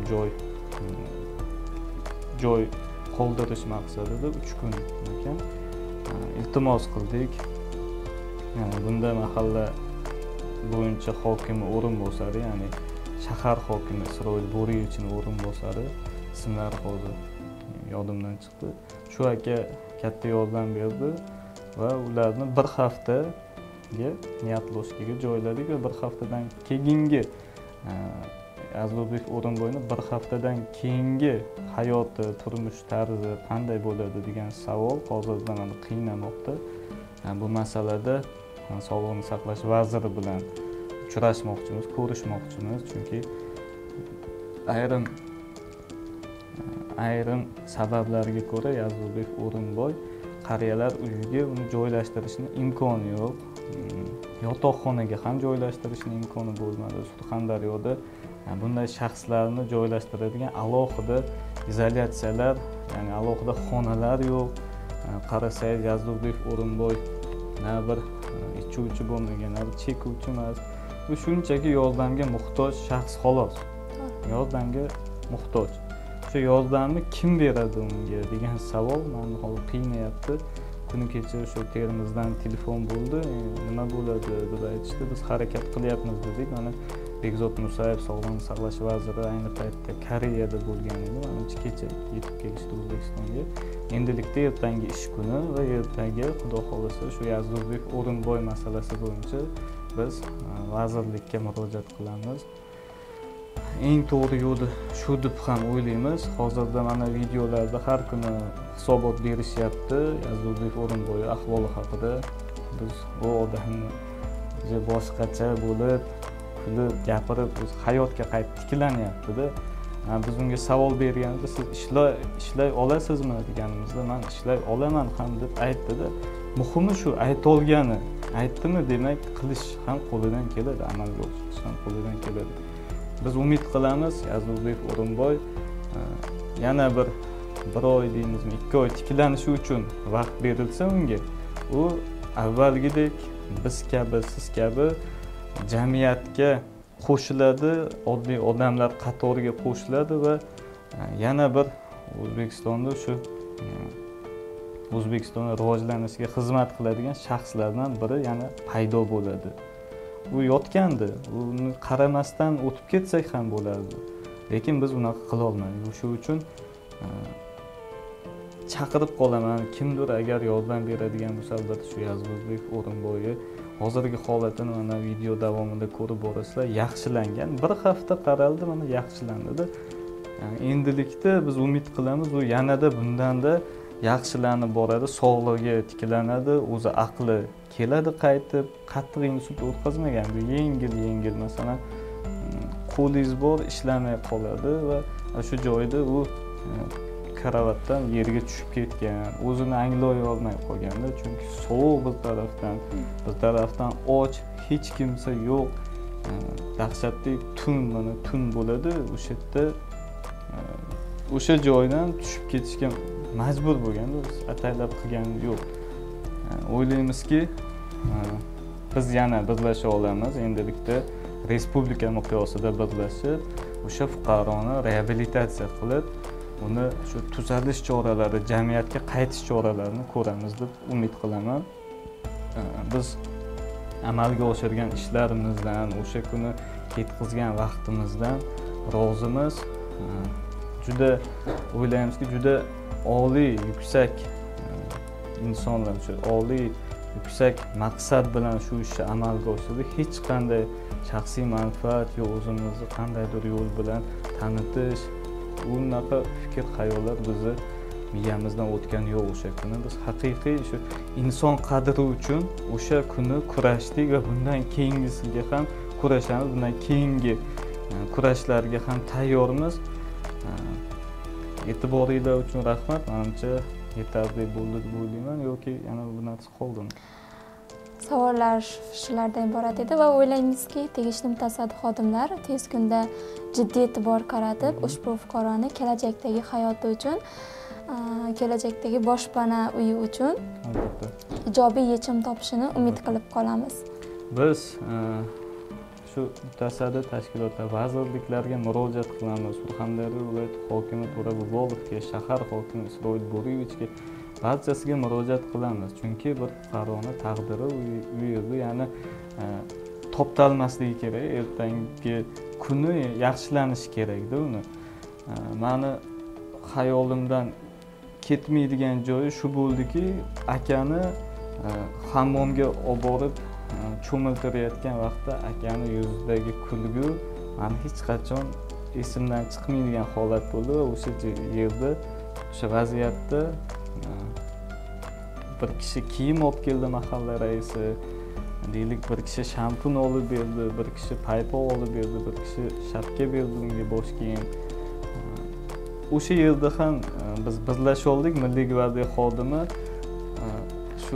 [SPEAKER 8] joy qoldirish maqsadida 3 kun ekan. Iltimos qildik. Ya'ni bunda mahalla bo'yicha hokimi o'rinbosari, ya'ni shahar hokimi Isroil Bo'riyevichning o'rinbosari, ismlari hozir yodimdan chiqdi. Shu aka katta yordam berdi va ularni bir haftaga niyatloshkaga joyladik va bir haftadan keyingi Azizbek O'rinboyni bir haftadan keyingi hayoti, turmush tarzi qanday bo'ladi degan savol hozirda meni qiynamoqda. Bu masalada Sog'liqni saqlash vaziri bilan uchrashmoqchimiz, ko'rishmoqchimiz, chunki ayrim sabablarga ko'ra Azizbek O'rinboy qariyalar uyiga uni joylashtirishning imkoni yo'q. Yotoqxonaga ham joylashtirishning imkoni bo'lmadi. Surxondaryoda bunday shaxslarni joylashtiradigan alohida izolyatsiyalar, ya'ni alohida xonalar yo'q. Qarasangiz Azizbek O'rinboy na bir ichuvchi bo'lmagan, na bir chekuvchi emas. Bu shunchaki yordamga muhtoj shaxs xolos. Yordamga muhtoj. Shu yordamni kim beradi unga degan savol meni hozir qiynayapti. Kuni kecha shu Termizdan telefon bo'ldi. Nima bo'ladi deb aytishdi. Biz harakat qilyapmiz dedik. Mana Bekzod Musayev Sog'liqni saqlash vaziri ayni paytda Koreyada bo'lgan edi. Mana kecha yetib kelishdi O'zbekistonga. Endilikda ertangi ish kuni va ertaga Xudo xolasa shu Azizbek O'rinboy masalasi bo'yicha biz vazirlikka murojaat qilamiz. Eng to'g'ri yo'li shu deb ham o'ylaymiz. Hozirda mana videolarda har kuni hisobot berishyapti Azizbek O'rinboy ahvoli haqida. Biz bu odamni boshqacha bo'lib, kulib, gapirib, o'z hayotga qaytib tiklanyapti-da. Biz unga savol berganimizda siz ishlay olasizmi deganimizda men ishlay olaman ham deb aytdi-da. Muhimi shu aytolgani, aytdimi demak qilish ham qo'lidan keladi, amalga oshirish ham qo'lidan keladi. Biz umid qilamiz Azizbek O'rinboy yana bir oy deymizmi, 2 oy tiklanishi uchun vaqt berilsa unga, u avvalgidek biz kabi, siz kabi jamiyatga qo'shiladi, oddiy odamlar qatoriga qo'shiladi va yana bir O'zbekistonda shu O'zbekistonning rivojlanishiga xizmat qiladigan shaxslardan biri yana paydo bo'ladi. U yotgandi, uni qaramasdan o'tib ketsak ham bo'lardi. Lekin biz unaqa qila olmadik. Shu uchun chaqirib qolaman, kimdir agar yordam beradigan bo'lsa, albatta shu Azizbek O'rinboyga hozirgi holatini mana video davomida ko'rib borasizlar, yaxshilangan. Bir hafta qaraldi, mana yaxshilandi. Endilikda biz umid qilamiz, u yanada bundanda yaxshilanib boradi, sog'lig'i tiklanadi, o'zi aqli keladi qaytib, qattiq insult o'tkazmagan. Bu yengil masalan qo'lingiz bor, ishlamay qoladi va shu joyda u karavotdan yerga tushib ketgan, o'zini anglay olmay qolganda, chunki sovuq bir tarafdan och, hech kimsa yo'q. Dahshatli tun bo'ladi, o'sha yerda o'sha joydan tushib ketishga majbur bo'lganda ataylab qilgani yo'q. O'ylaymizki, biz yana birlasha olamiz. Endilikda respublika miqyosida birlashib, o'sha fuqaroni reabilitatsiya qilib, uni shu tuzalish choralari, jamiyatga qaytish choralarini ko'ramiz deb umid qilaman. Biz amalga oshirgan ishlarimizdan, o'sha kuni ketkizgan vaqtimizdan rozimiz. Juda o'ylaymizki, juda oliy, yuksak insonlar, shu oliy yuksak maqsad bilan shu ishni amalga oshirdik. Hech qanday shaxsiy manfaat yo o'zimizni qandaydir yo'l bilan tanitish, unaqa fikr xayollar bizni miyamizdan o'tgan yo'q o'sha kuni. Biz haqiqiy shu inson qadri uchun o'sha kuni kurashdik va bundan keyingisiga ham kurashamiz. Bundan keyingi kurashlarga ham tayyormiz. E'tiboringlar uchun rahmat. Menimcha yetarli bo'ldi deb o'ylayman yoki yana bir narsa qoldimi?
[SPEAKER 19] Savollar shulardan iborat edi va o'ylaymizki, tegishli mutasaddi xodimlar tez kunda jiddiy e'tibor qaratib, ushbu fuqaroni kelajakdagi hayoti uchun, kelajakdagi boshpana uyi uchun ijobiy yechim topishini umid qilib qolamiz.
[SPEAKER 8] Biz shu mutasaddi tashkilotlar, vazirliklarga murojaat qilamiz. Surxondaryo viloyati hokimi To'ra Bobolovga, shahar hokimi Isroil Bo'riyevichga barchasiga murojaat qilamiz. Chunki bir fuqaroni taqdiri u yerda ya'ni toptalmasligi kerak, ertangi kuni yaxshilanishi kerakda uni. Meni xayolimdan ketmaydigan joyi shu bo'ldiki, akani hammomga olib borib cho'miltirayotgan vaqtda akani yuzidagi kulgu meni hech qachon esimdan chiqmaydigan holat bo'ldi va o'sha yerda, o'sha vaziyatda bir kishi kiyim olib keldi, mahalla raisi, deylik bir kishi shampun olib berdi, bir kishi paypoq olib berdi, bir kishi shapka berdi unga bosh kiyim. O'sha yerda ham biz birlashib oldik, Milliy gvardiya xodimi shu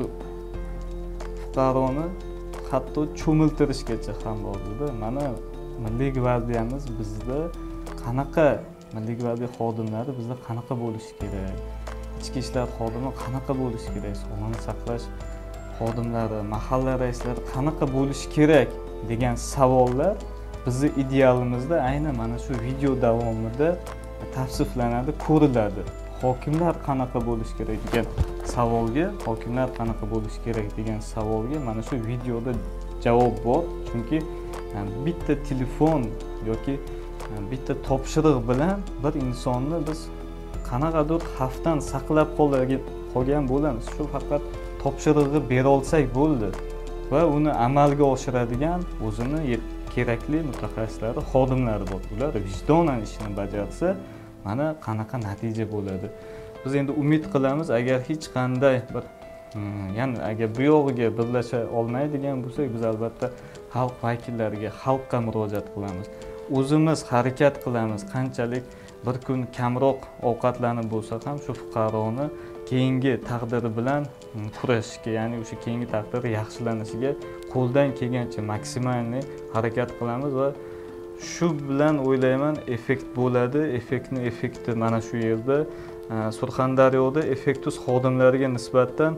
[SPEAKER 8] fuqaroni hatto cho'miltirishgacha ham bordi. Mana Milliy gvardiyamiz bizda qanaqa, Milliy gvardiya xodimlari bizda qanaqa bo'lishi kerak? Ichki ishlar xodimi qanaqa bo'lishi kerak? Sog'liqni saqlash xodimlari, mahalla raislari qanaqa bo'lishi kerak degan savollar bizni idealimizda aynan mana shu video davomida tavsiflanadi, ko'riladi. Hokimlar qanaqa bo'lishi kerak degan savolga, hokimlar qanaqa bo'lishi kerak degan savolga mana shu videoda javob bor. Chunki bitta telefon yoki bitta topshiriq bilan bir insonni biz qanaqadir xavfdan saqlab qolgan bo'lamiz. Shu faqat topshirig'i bera olsak bo'ldi va uni amalga oshiradigan o'zini kerakli mutaxassislari, xodimlari bor. Ular vijdonan ishni bajarsa, mana qanaqa natija bo'ladi. Biz endi umid qilamiz, agar hech qanday bir ya'ni agar bu yog'iga birlasha olmaydigan bo'lsak, biz albatta xalq vakillariga, xalqqa murojaat qilamiz. O'zimiz harakat qilamiz, qanchalik bir kun kamroq ovqatlanib bo'lsa ham shu fuqaroni keyingi taqdiri bilan kurashishga, ya'ni o'sha keyingi taqdiri yaxshilanishiga qo'ldan kelgancha maksimalni harakat qilamiz va shu bilan o'ylayman effekt bo'ladi. Effekti mana shu yerda. Surxondaryoda effektus xodimlariga nisbatan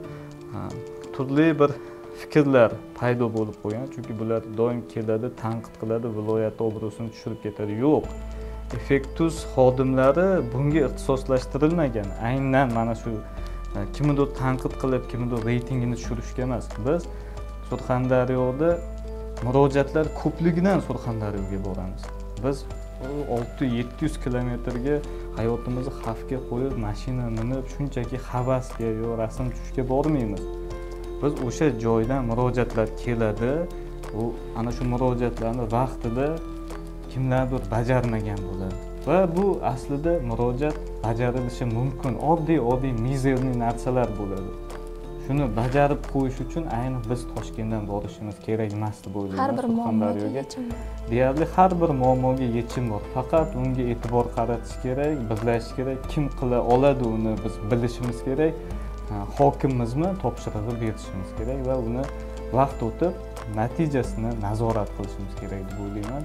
[SPEAKER 8] turli bir fikrlar paydo bo'lib qo'ygan. Chunki bular doim keladi, tanqid qiladi, viloyat obro'sini tushirib ketadi. Yo'q. Effektus xodimlari bunga ixtisoslashtirilmagan. Aynan mana shu kimnidir tanqid qilib, kimnidir reytingini tushirishga emas. Biz Surxondaryoda murojaatlar ko'pligidan Surxondaryoga boramiz. Biz 600-700 kilometrga hayotimizni xavfga qo'yib, mashina minib, shunchaki havasga yo rasm tushishga bormaymiz. Biz o'sha joydan murojaatlar keladi. U ana shu murojaatlarni vaqtida kimlardir bajarmagan bo'ladi. Va bu aslida murojaat bajarilishi mumkin. Oddiy mizerniy narsalar bo'ladi. Shuni bajarib qo'yish uchun ayni biz Toshkentdan borishimiz kerak emas deb o'ylayman.
[SPEAKER 19] Har bir muammoga yechim bor.
[SPEAKER 8] Deyarli har bir muammoga yechim bor. Faqat unga e'tibor qaratish kerak, birlashish kerak. Kim qila oladi uni biz bilishimiz kerak. Hokimimizmi topshirig'i berishimiz kerak va uni vaqt o'tib natijasini nazorat qilishimiz kerak deb o'ylayman.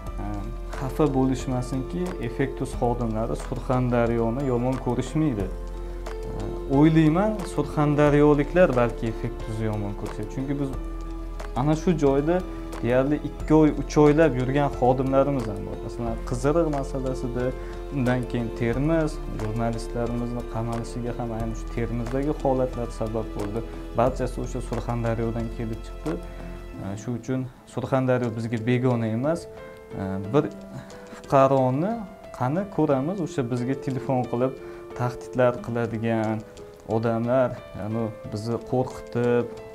[SPEAKER 8] Xafa bo'lishmasinki, effektus xodimlari Surxondaryoni yomon ko'rishmaydi. O'ylayman, surxondaryoliklar balki effektuzni yomon ko'rishadi. Chunki biz ana shu joyda deyarli 2 oy, 3 oylab yurgan xodimlarimiz ham bor. Masalan, Qiziriq masalasida, undan keyin Termiz, jurnalistlarimizni qamalishiga ham aynan shu Termizdagi holatlar sabab bo'ldi. Barchasi o'sha Surxondaryodan kelib chiqdi. Shu uchun Surxondaryo bizga begona emas. Bir fuqaroni qani ko'ramiz, o'sha bizga telefon qilib tahdidlar qiladigan odamlar, ya'ni bizni qo'rqitib,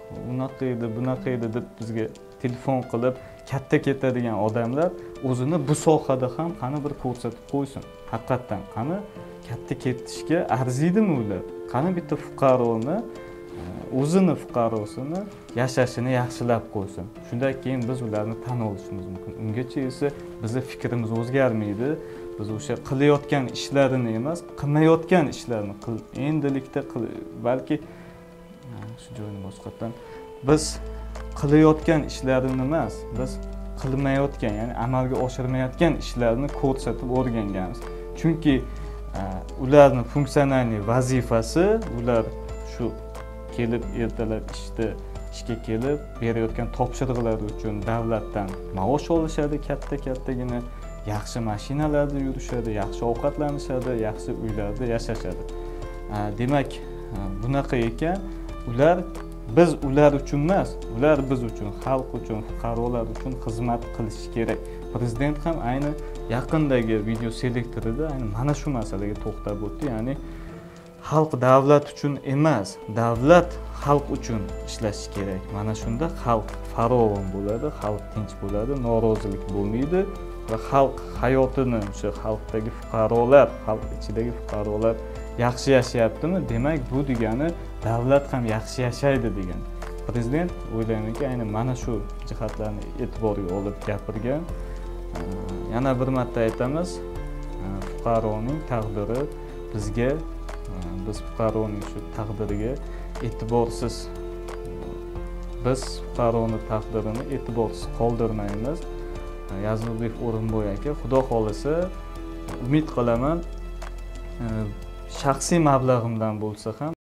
[SPEAKER 8] unaqa edi, bunaqa edi deb bizga telefon qilib katta ketadigan odamlar o'zini bu sohada ham qani bir ko'rsatib qo'ysin. Haqiqatan qani katta ketishga arziydimi ular? Qani bitta fuqaroni o'zini fuqarosini yashashini yaxshilab qo'ysin. Shundan keyin biz ularni tan olishimiz mumkin. Ungacha esa bizning fikrimiz o'zgarmaydi. Biz o'sha qilayotgan ishlarini emas, qilmayotgan ishlarni endilikda balki shu joyni boshqatdan biz qilayotgan ishlarini emas, biz qilmayotgan, ya'ni amalga oshirmayotgan ishlarni ko'rsatib o'rganganmiz. Chunki ularning funksional vazifasi ular shu kelib ertalab ishga kelib berayotgan topshiriqlar uchun davlatdan maosh olishadi, kattagina yaxshi mashinalarda yurishadi, yaxshi ovqatlanishadi, yaxshi uylarda yashashadi. Demak, bunaqa ekan, biz ular uchun emas, ular biz uchun, xalq uchun, fuqarolar uchun xizmat qilishi kerak. Prezident ham ayni yaqindagi video selektorida ayni mana shu masalaga to'xtab o'tdi. Ya'ni xalq davlat uchun emas, davlat xalq uchun ishlashi kerak. Mana shunda xalq farovon bo'ladi, xalq tinch bo'ladi, norozilik bo'lmaydi va xalq hayotini, o'sha xalqdagi fuqarolar, xalq ichidagi fuqarolar yaxshi yashayaptimi? Demak, bu degani davlat ham yaxshi yashaydi degan. Prezident o'ylaymanki, aynan mana shu jihatlarni e'tiborga olib gapirgan. Yana bir marta aytamiz, fuqaroning taqdiri bizga, biz fuqaroning shu taqdiriga e'tiborsiz, biz fuqaroni taqdirini e'tiborsiz qoldirmaymiz. Yazulbek O'rinboy aka, xudo xolasa, umid qilaman, shaxsiy mablag'imdan bo'lsa ham